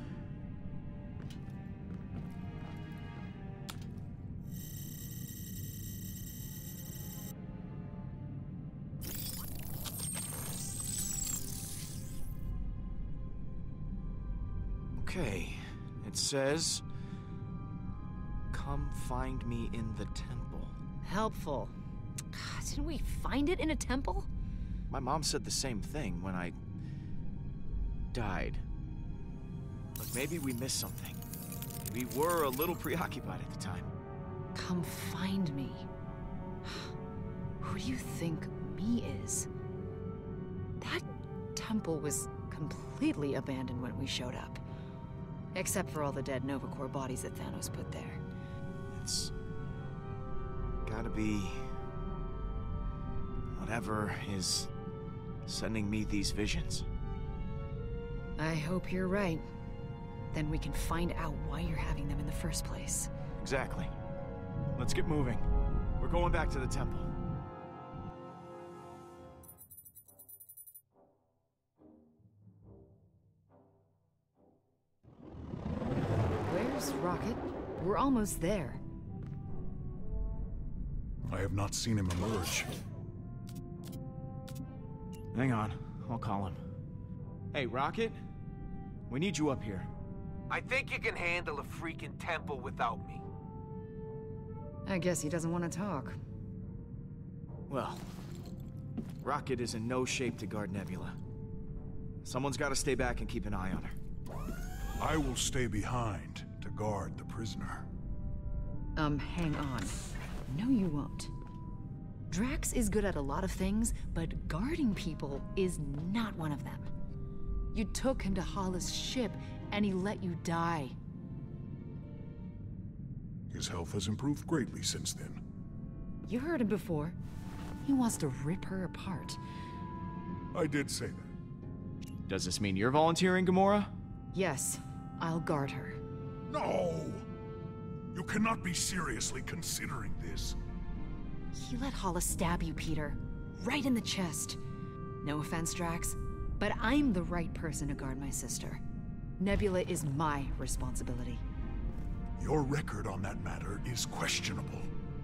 Okay, it says, "Come find me in the temple." Helpful. God, didn't we find it in a temple? My mom said the same thing when I died. But maybe we missed something. We were a little preoccupied at the time. Come find me. Who do you think me is? That temple was completely abandoned when we showed up. Except for all the dead Nova Corps bodies that Thanos put there. It's gotta be whatever is sending me these visions. I hope you're right. Then we can find out why you're having them in the first place. Exactly. Let's get moving. We're going back to the temple. Where's Rocket? We're almost there. I have not seen him emerge. Hang on, I'll call him. Hey, Rocket? We need you up here. I think you can handle a freaking temple without me. I guess he doesn't want to talk. Well, Rocket is in no shape to guard Nebula. Someone's got to stay back and keep an eye on her. I will stay behind to guard the prisoner. Hang on. No, you won't. Drax is good at a lot of things, but guarding people is not one of them. You took him to Hala's ship, and he let you die. His health has improved greatly since then. You heard him before. He wants to rip her apart. I did say that. Does this mean you're volunteering, Gamora? Yes, I'll guard her. No! You cannot be seriously considering this. He let Hala stab you, Peter. Right in the chest. No offense, Drax, but I'm the right person to guard my sister. Nebula is my responsibility. Your record on that matter is questionable.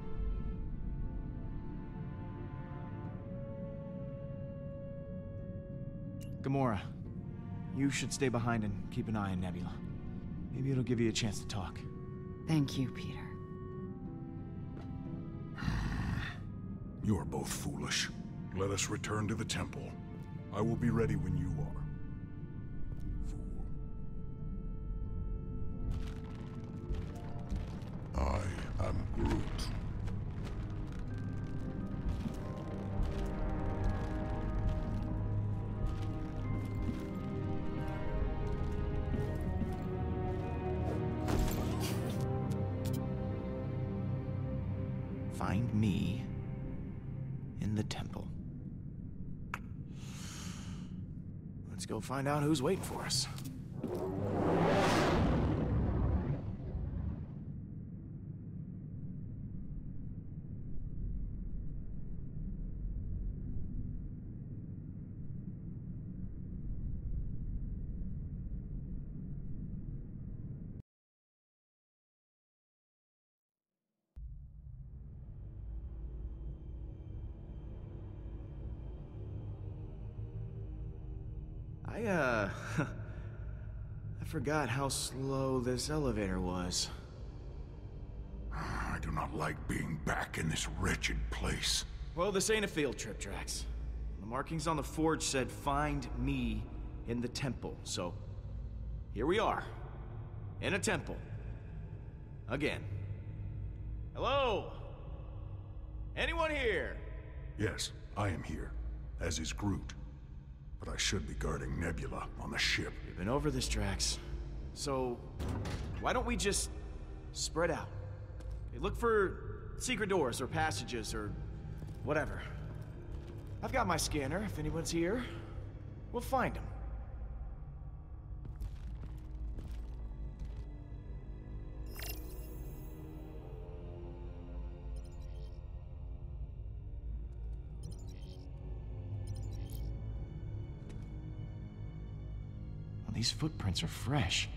Gamora, you should stay behind and keep an eye on Nebula. Maybe it'll give you a chance to talk. Thank you, Peter. You are both foolish. Let us return to the temple. I will be ready when you are. Fool. I am Groot. Find me in the temple. Let's go find out who's waiting for us. I forgot how slow this elevator was. I do not like being back in this wretched place. Well, this ain't a field trip, Drax. The markings on the forge said, "Find me in the temple." So, here we are. In a temple. Again. Hello? Anyone here? Yes, I am here, as is Groot. But I should be guarding Nebula on the ship. We've been over this, Drax. So, why don't we just spread out? Okay, look for secret doors or passages or whatever. I've got my scanner. If anyone's here, we'll find them. Well, these footprints are fresh.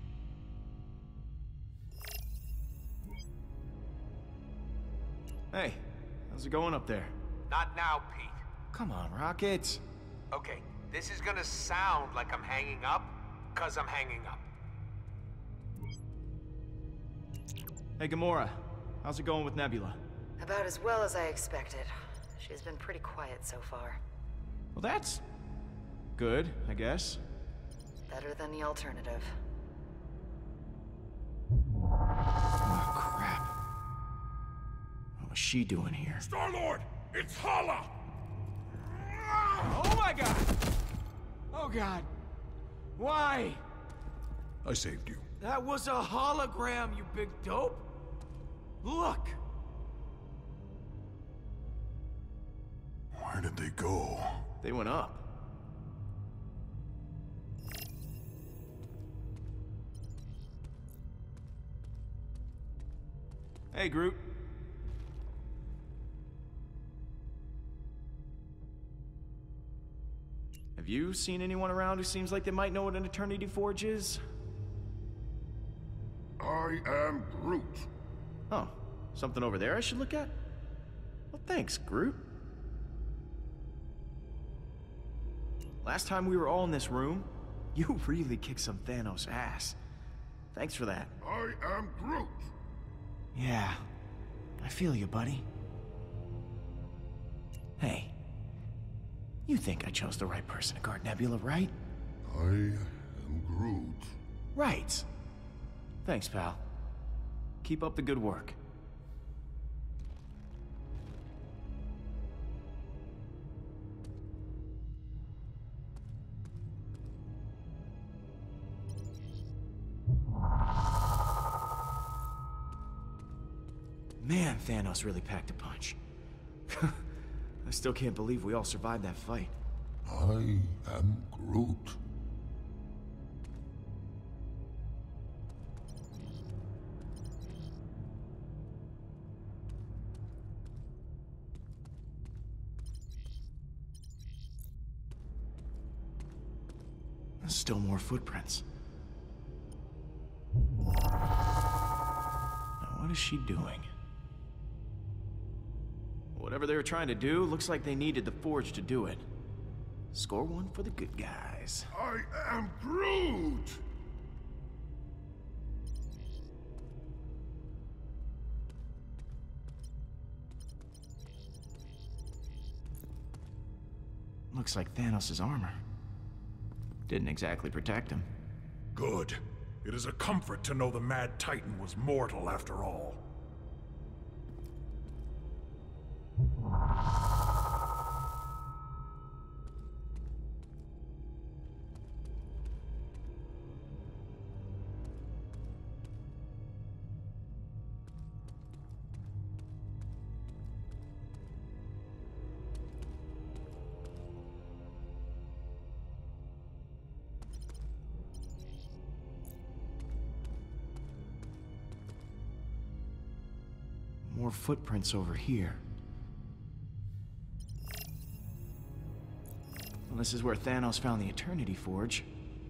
Hey, how's it going up there? Not now, Pete. Come on, Rocket. Okay, this is gonna sound like I'm hanging up, 'cause I'm hanging up. Hey, Gamora. How's it going with Nebula? About as well as I expected. She's been pretty quiet so far. Well, that's good, I guess. Better than the alternative. Oh, crap. What was she doing here? Star-Lord! It's Hala! Oh my god! Oh god. Why? I saved you. That was a hologram, you big dope. Look! Where did they go? They went up. Hey, Groot. Have you seen anyone around who seems like they might know what an Eternity Forge is? I am Groot. Oh, something over there I should look at? Well, thanks, Groot. Last time we were all in this room, you really kicked some Thanos ass. Thanks for that. I am Groot. Yeah, I feel you, buddy. Hey, you think I chose the right person to guard Nebula, right? I am Groot. Right. Thanks, pal. Keep up the good work. Man, Thanos really packed a punch. I still can't believe we all survived that fight. I am Groot. There's still more footprints. Now, what is she doing? Whatever they were trying to do, looks like they needed the Forge to do it. Score one for the good guys. I am Groot! Looks like Thanos' armor. Didn't exactly protect him. Good. It is a comfort to know the Mad Titan was mortal after all. More footprints over here. Well, this is where Thanos found the Eternity Forge.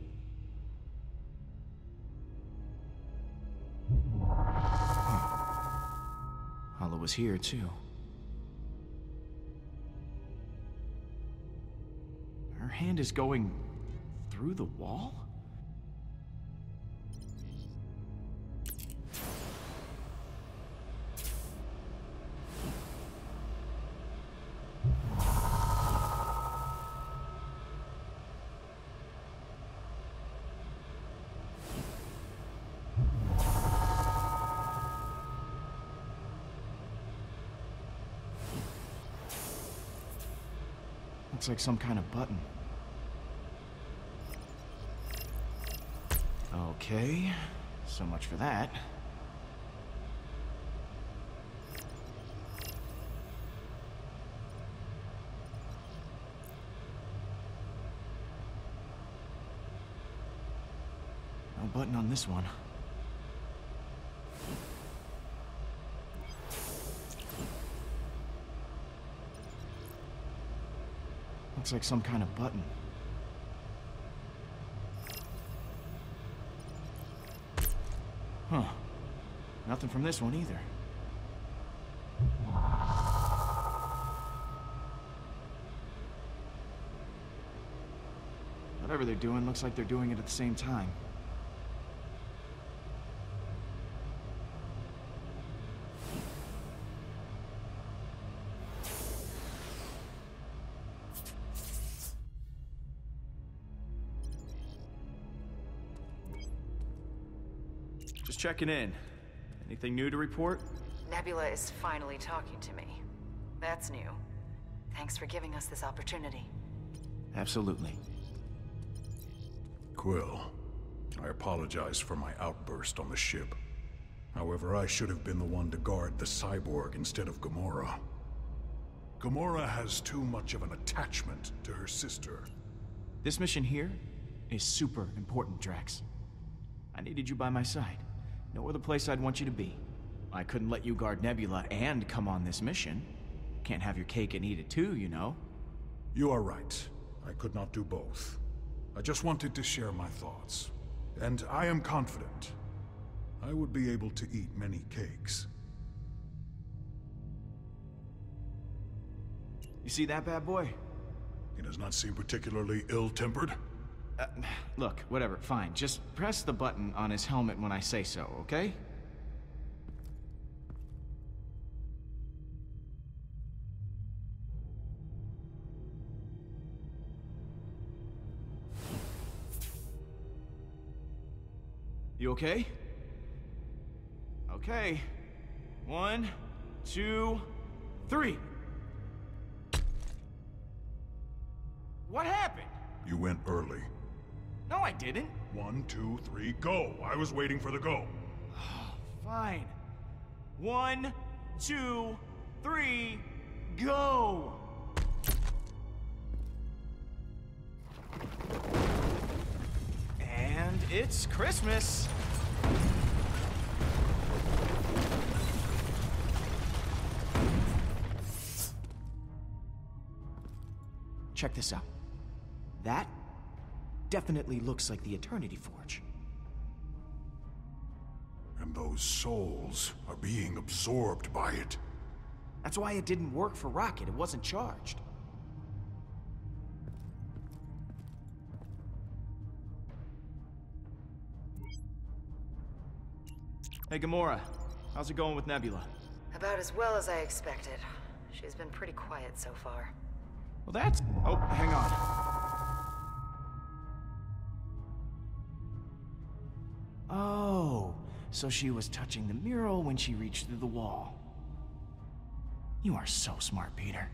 Hala was here, too. Her hand is going through the wall? Looks like some kind of button. Okay, so much for that. No button on this one. Looks like some kind of button. Huh. Nothing from this one either. Whatever they're doing, looks like they're doing it at the same time. Just checking in. Anything new to report? Nebula is finally talking to me. That's new. Thanks for giving us this opportunity. Absolutely. Quill, I apologize for my outburst on the ship. However, I should have been the one to guard the cyborg instead of Gamora. Gamora has too much of an attachment to her sister. This mission here is super important, Drax. I needed you by my side. No other place I'd want you to be. I couldn't let you guard Nebula and come on this mission. Can't have your cake and eat it too, you know. You are right. I could not do both. I just wanted to share my thoughts. And I am confident I would be able to eat many cakes. You see that bad boy? He does not seem particularly ill-tempered. Look, whatever, fine. Just press the button on his helmet when I say so, okay? You okay? Okay. 1, 2, 3. What happened? You went early. No, I didn't. 1, 2, 3, go! I was waiting for the go. Fine. 1, 2, 3, go! And it's Christmas. Check this out. That definitely looks like the Eternity Forge. And those souls are being absorbed by it. That's why it didn't work for Rocket. It wasn't charged. Hey, Gamora. How's it going with Nebula? About as well as I expected. She's been pretty quiet so far. Well, that's... Oh, hang on. Oh, so she was touching the mural when she reached through the wall. You are so smart, Peter.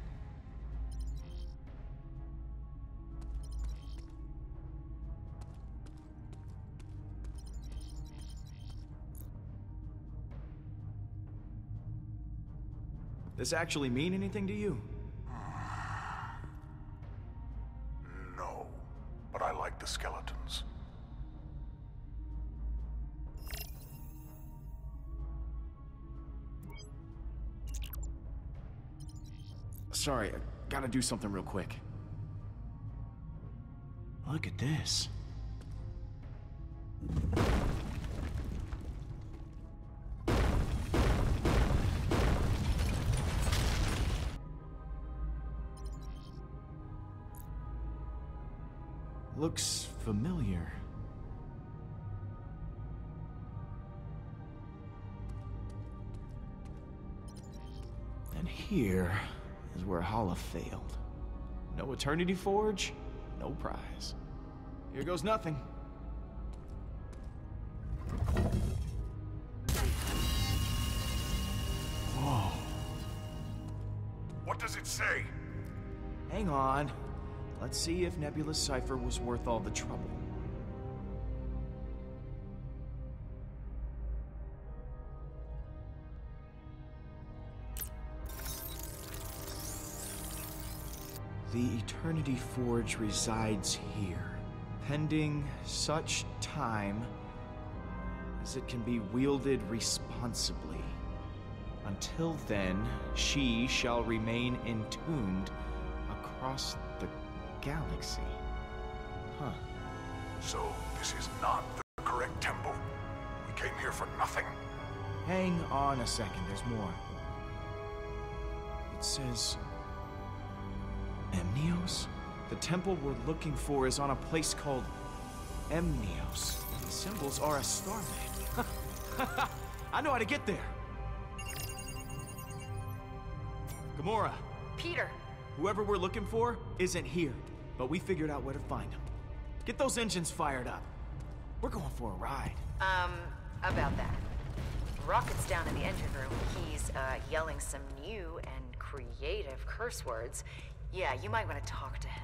This actually mean anything to you? No, but I like the skeletons. Sorry, I gotta do something real quick. Look at this. Looks familiar. And here is where Hala failed. No Eternity Forge, no prize. Here goes nothing. Whoa. What does it say? Hang on. Let's see if Nebula's cipher was worth all the trouble. The Eternity Forge resides here, pending such time as it can be wielded responsibly. Until then, she shall remain entombed across the galaxy. Huh. So, this is not the correct temple? We came here for nothing? Hang on a second, there's more. It says... Emnios? The temple we're looking for is on a place called Emnios. The symbols are a star map. I know how to get there. Gamora. Peter. Whoever we're looking for isn't here, but we figured out where to find him. Get those engines fired up. We're going for a ride. About that. Rocket's down in the engine room. He's, yelling some new and creative curse words. Yeah, you might want to talk to him.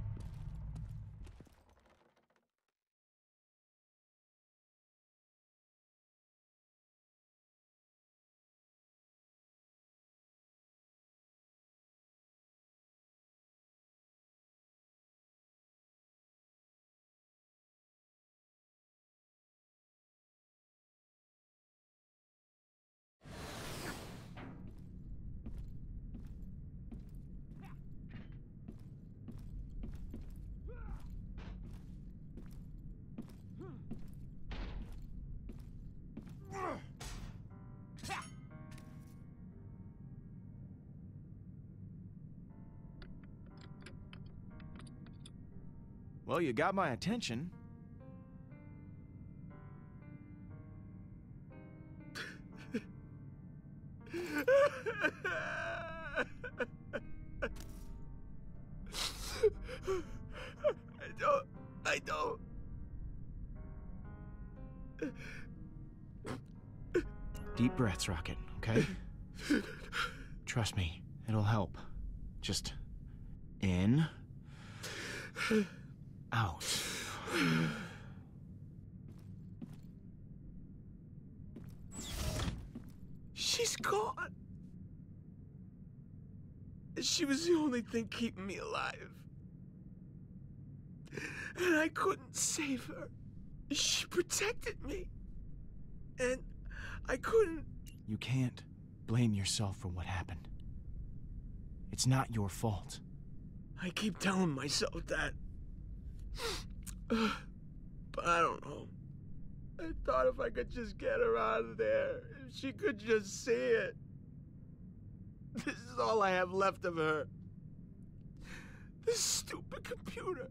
Well, you got my attention. I don't. Deep breaths, Rocket, okay? Trust me, it'll help. Just in, out. She's gone. She was the only thing keeping me alive. And I couldn't save her. She protected me. And I couldn't... You can't blame yourself for what happened. It's not your fault. I keep telling myself that. But I don't know. I thought if I could just get her out of there, if she could just see it. This is all I have left of her. This stupid computer.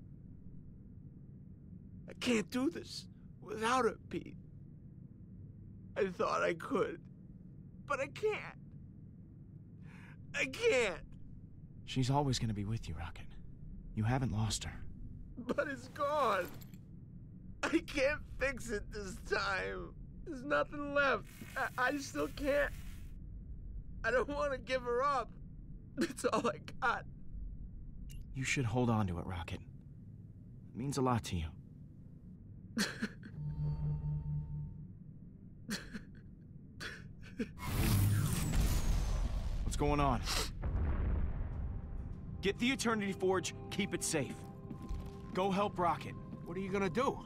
I can't do this without her, Pete. I thought I could, but I can't. I can't. She's always gonna be with you, Rocket. You haven't lost her. But it's gone. I can't fix it this time. There's nothing left. I still can't. I don't want to give her up. It's all I got. You should hold on to it, Rocket. It means a lot to you. What's going on? Get the Eternity Forge, keep it safe. Go help Rocket. What are you gonna do?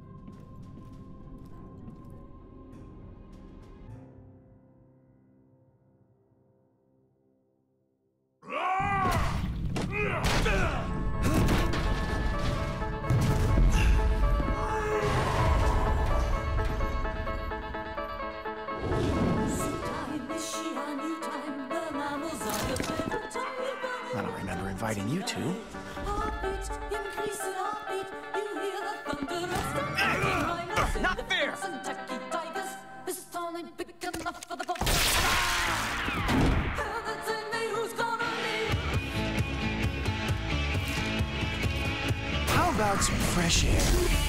I don't remember inviting you to. Not fair! How about some fresh air?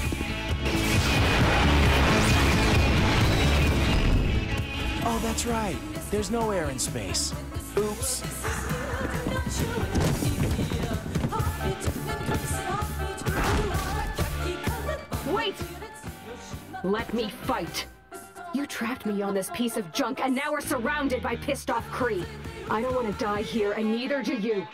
Oh, that's right. There's no air in space. Oops. Wait! Let me fight. You trapped me on this piece of junk, and now we're surrounded by pissed-off Kree. I don't want to die here, and neither do you.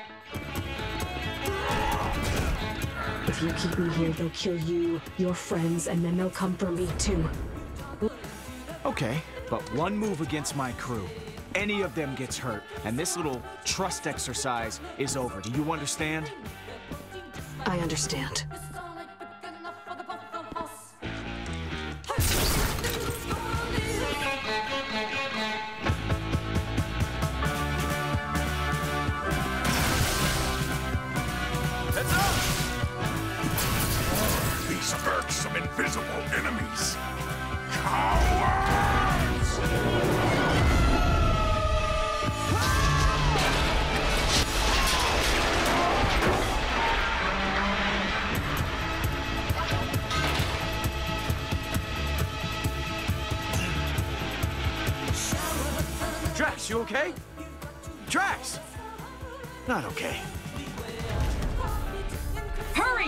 If you keep me here, they'll kill you, your friends, and then they'll come for me, too. Okay, but one move against my crew. Any of them gets hurt, and this little trust exercise is over. Do you understand? I understand. Heads up! These irksome invisible enemies. Cowards! Drax, you okay? Drax! Not okay. Hurry!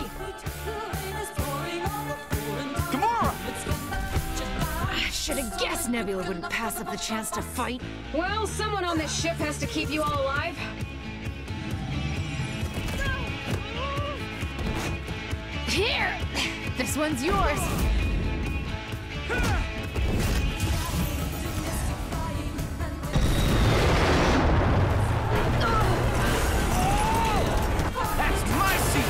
Gamora! I should have guessed Nebula wouldn't pass up the chance to fight. Well, someone on this ship has to keep you all alive. Here! This one's yours. That's my seat!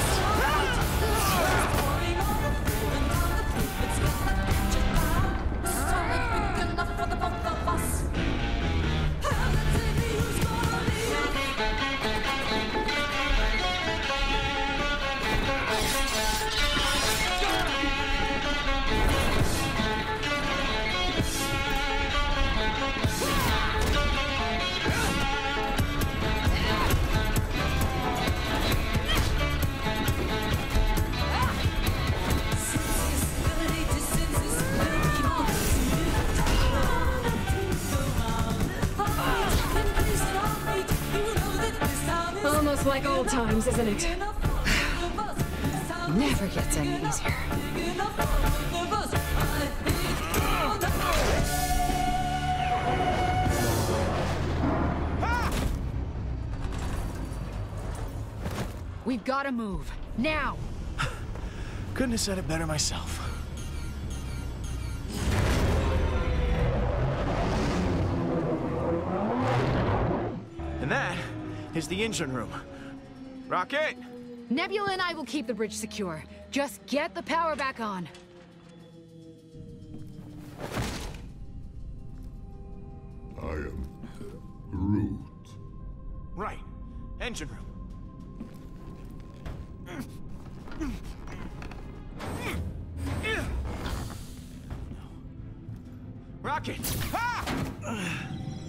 Almost like old times, isn't it? Never gets any easier. We've got to move. Now! Couldn't have said it better myself. And that is the engine room. Rocket! Nebula and I will keep the bridge secure. Just get the power back on. I am Groot. Right. Engine room. Rocket! Ah!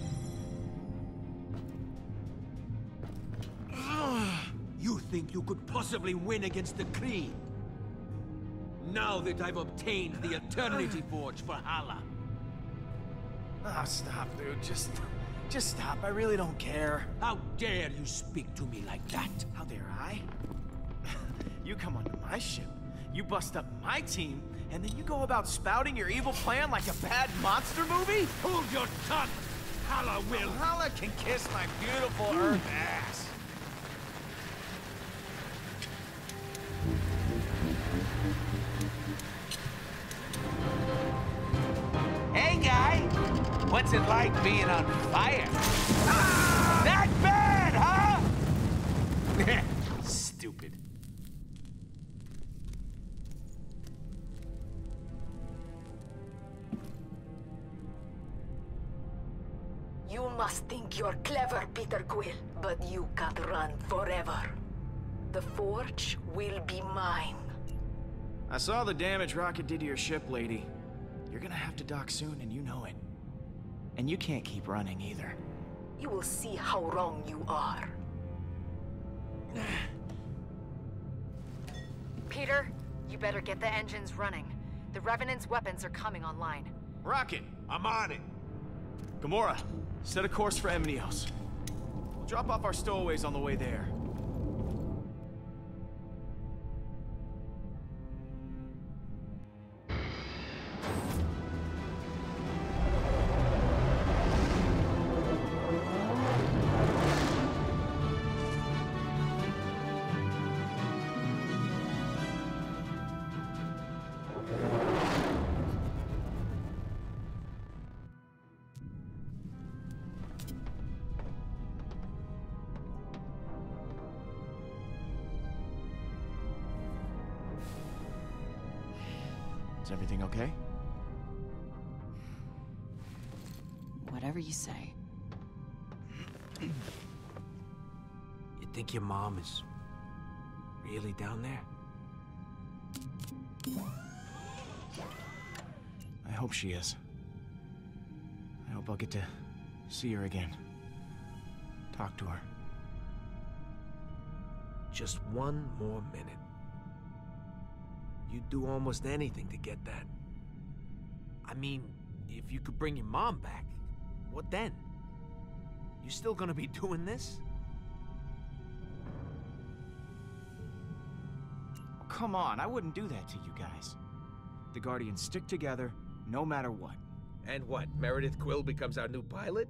You think you could possibly win against the Kree? Now that I've obtained the Eternity Forge for Hala. Oh, stop, dude. Just stop. I really don't care. How dare you speak to me like that? How dare I? You come onto my ship, you bust up my team, and then you go about spouting your evil plan like a bad monster movie? Hold your tongue! Hala will! Hala can kiss my beautiful Earth ass. Hey, guy! What's it like being on fire? Ah! That bad, huh? Stupid. You must think you're clever, Peter Quill, but you can't run forever. The forge will be mine. I saw the damage Rocket did to your ship, lady. You're gonna have to dock soon, and you know it. And you can't keep running either. You will see how wrong you are. Peter, you better get the engines running. The Revenant's weapons are coming online. Rocket! I'm on it. Gamora, set a course for Emnios. We'll drop off our stowaways on the way there. Is everything okay? Whatever you say. You think your mom is really down there? I hope she is. I hope I'll get to see her again. Talk to her. Just one more minute. You'd do almost anything to get that. I mean, if you could bring your mom back, what then? You still gonna be doing this? come on, I wouldn't do that to you guys. The Guardians stick together, no matter what. And what, Meredith Quill becomes our new pilot?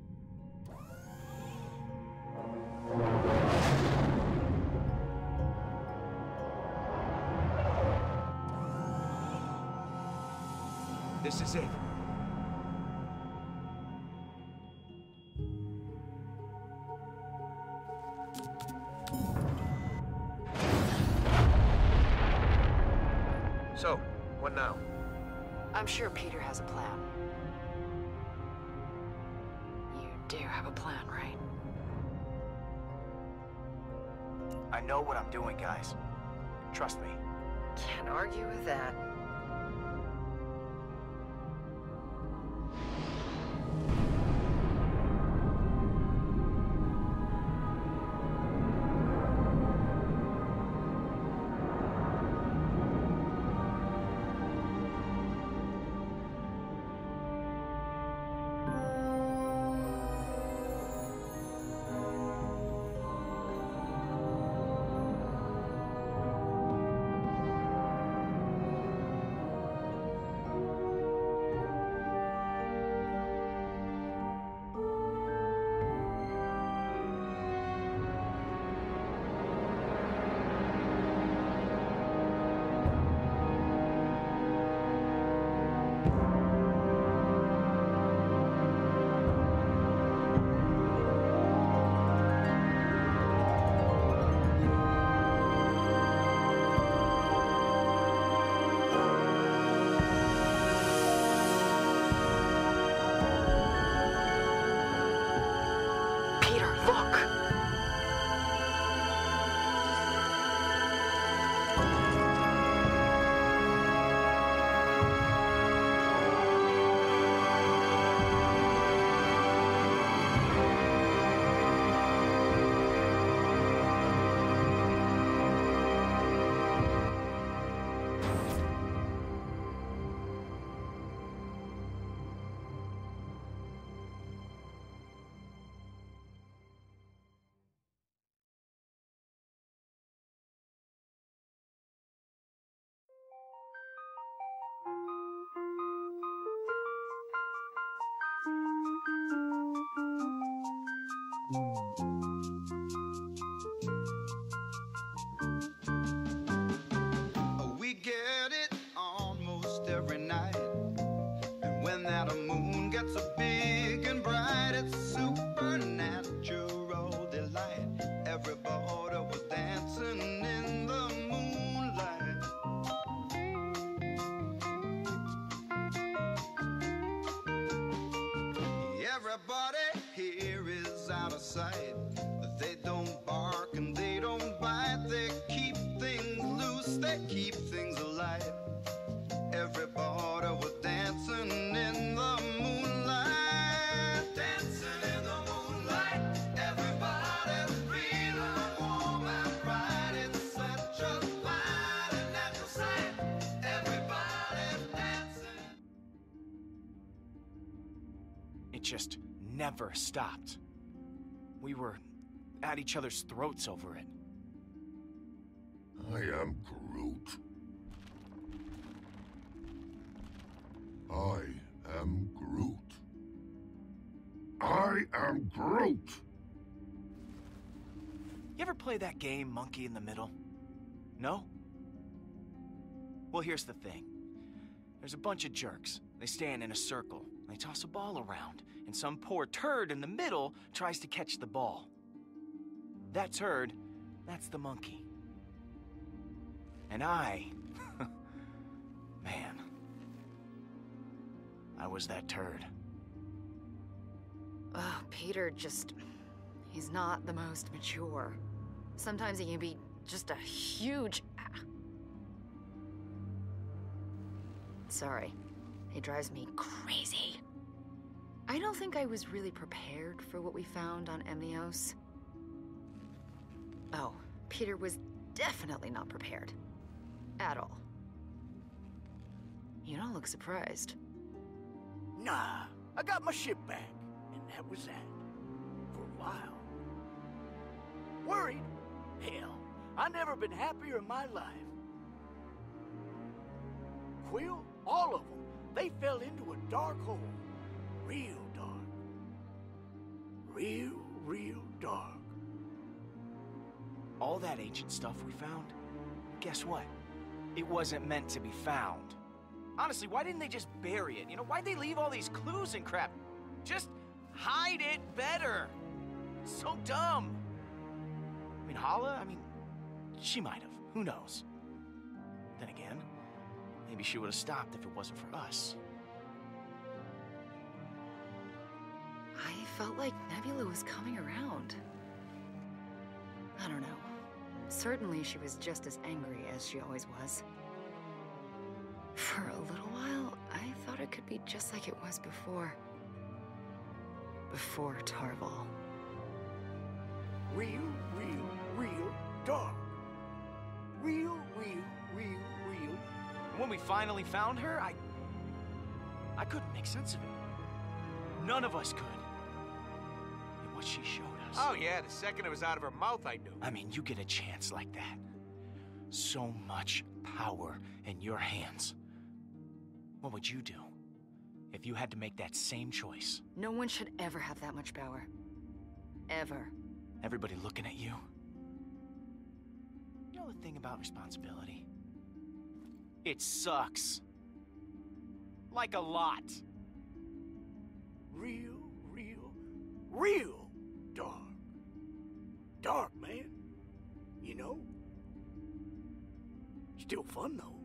This is it. So, what now? I'm sure Peter has a plan. You do have a plan, right? I know what I'm doing, guys. Trust me. Can't argue with that. We get it almost every night. And when that moon gets so big and bright, it's supernatural delight. Everybody was dancing in the moonlight. Everybody here is out of sight. They don't bark and they don't bite. They keep things loose, they keep things alive. Everybody was dancing in the moonlight. Dancing in the moonlight. Everybody's feeling warm and bright. It's such a fine and natural sight. Everybody's dancing. It just never stopped. We were at each other's throats over it. I am Groot. I am Groot. I am Groot! You ever play that game, Monkey in the Middle? No? Well, here's the thing. There's a bunch of jerks. They stand in a circle. They toss a ball around, and some poor turd in the middle tries to catch the ball. That turd, that's the monkey. And I... man. I was that turd. Oh, Peter he's not the most mature. Sometimes he can be just a huge... Sorry. He drives me crazy. I don't think I was really prepared for what we found on Emnios. Oh, Peter was definitely not prepared. At all. You don't look surprised. Nah, I got my ship back, and that was that. For a while. Worried? Hell, I never been happier in my life. Quill, all of them, they fell into a dark hole. Real dark. Real dark. All that ancient stuff we found, guess what? It wasn't meant to be found. Honestly, why didn't they just bury it? You know, why'd they leave all these clues and crap? Just hide it better. So dumb. I mean, Hala, she might have. Who knows? Then again, maybe she would have stopped if it wasn't for us. I felt like Nebula was coming around. I don't know. Certainly she was just as angry as she always was. For a little while, I thought it could be just like it was before. Before Tarval. Real dark. Real. And when we finally found her, I couldn't make sense of it. None of us could. And what she showed us. Oh yeah, the second it was out of her mouth, I knew. I mean, you get a chance like that. So much power in your hands. What would you do if you had to make that same choice? No one should ever have that much power. Ever. Everybody looking at you. You know the thing about responsibility? It sucks. Like a lot. Real dark. Dark, man. You know? Still fun, though.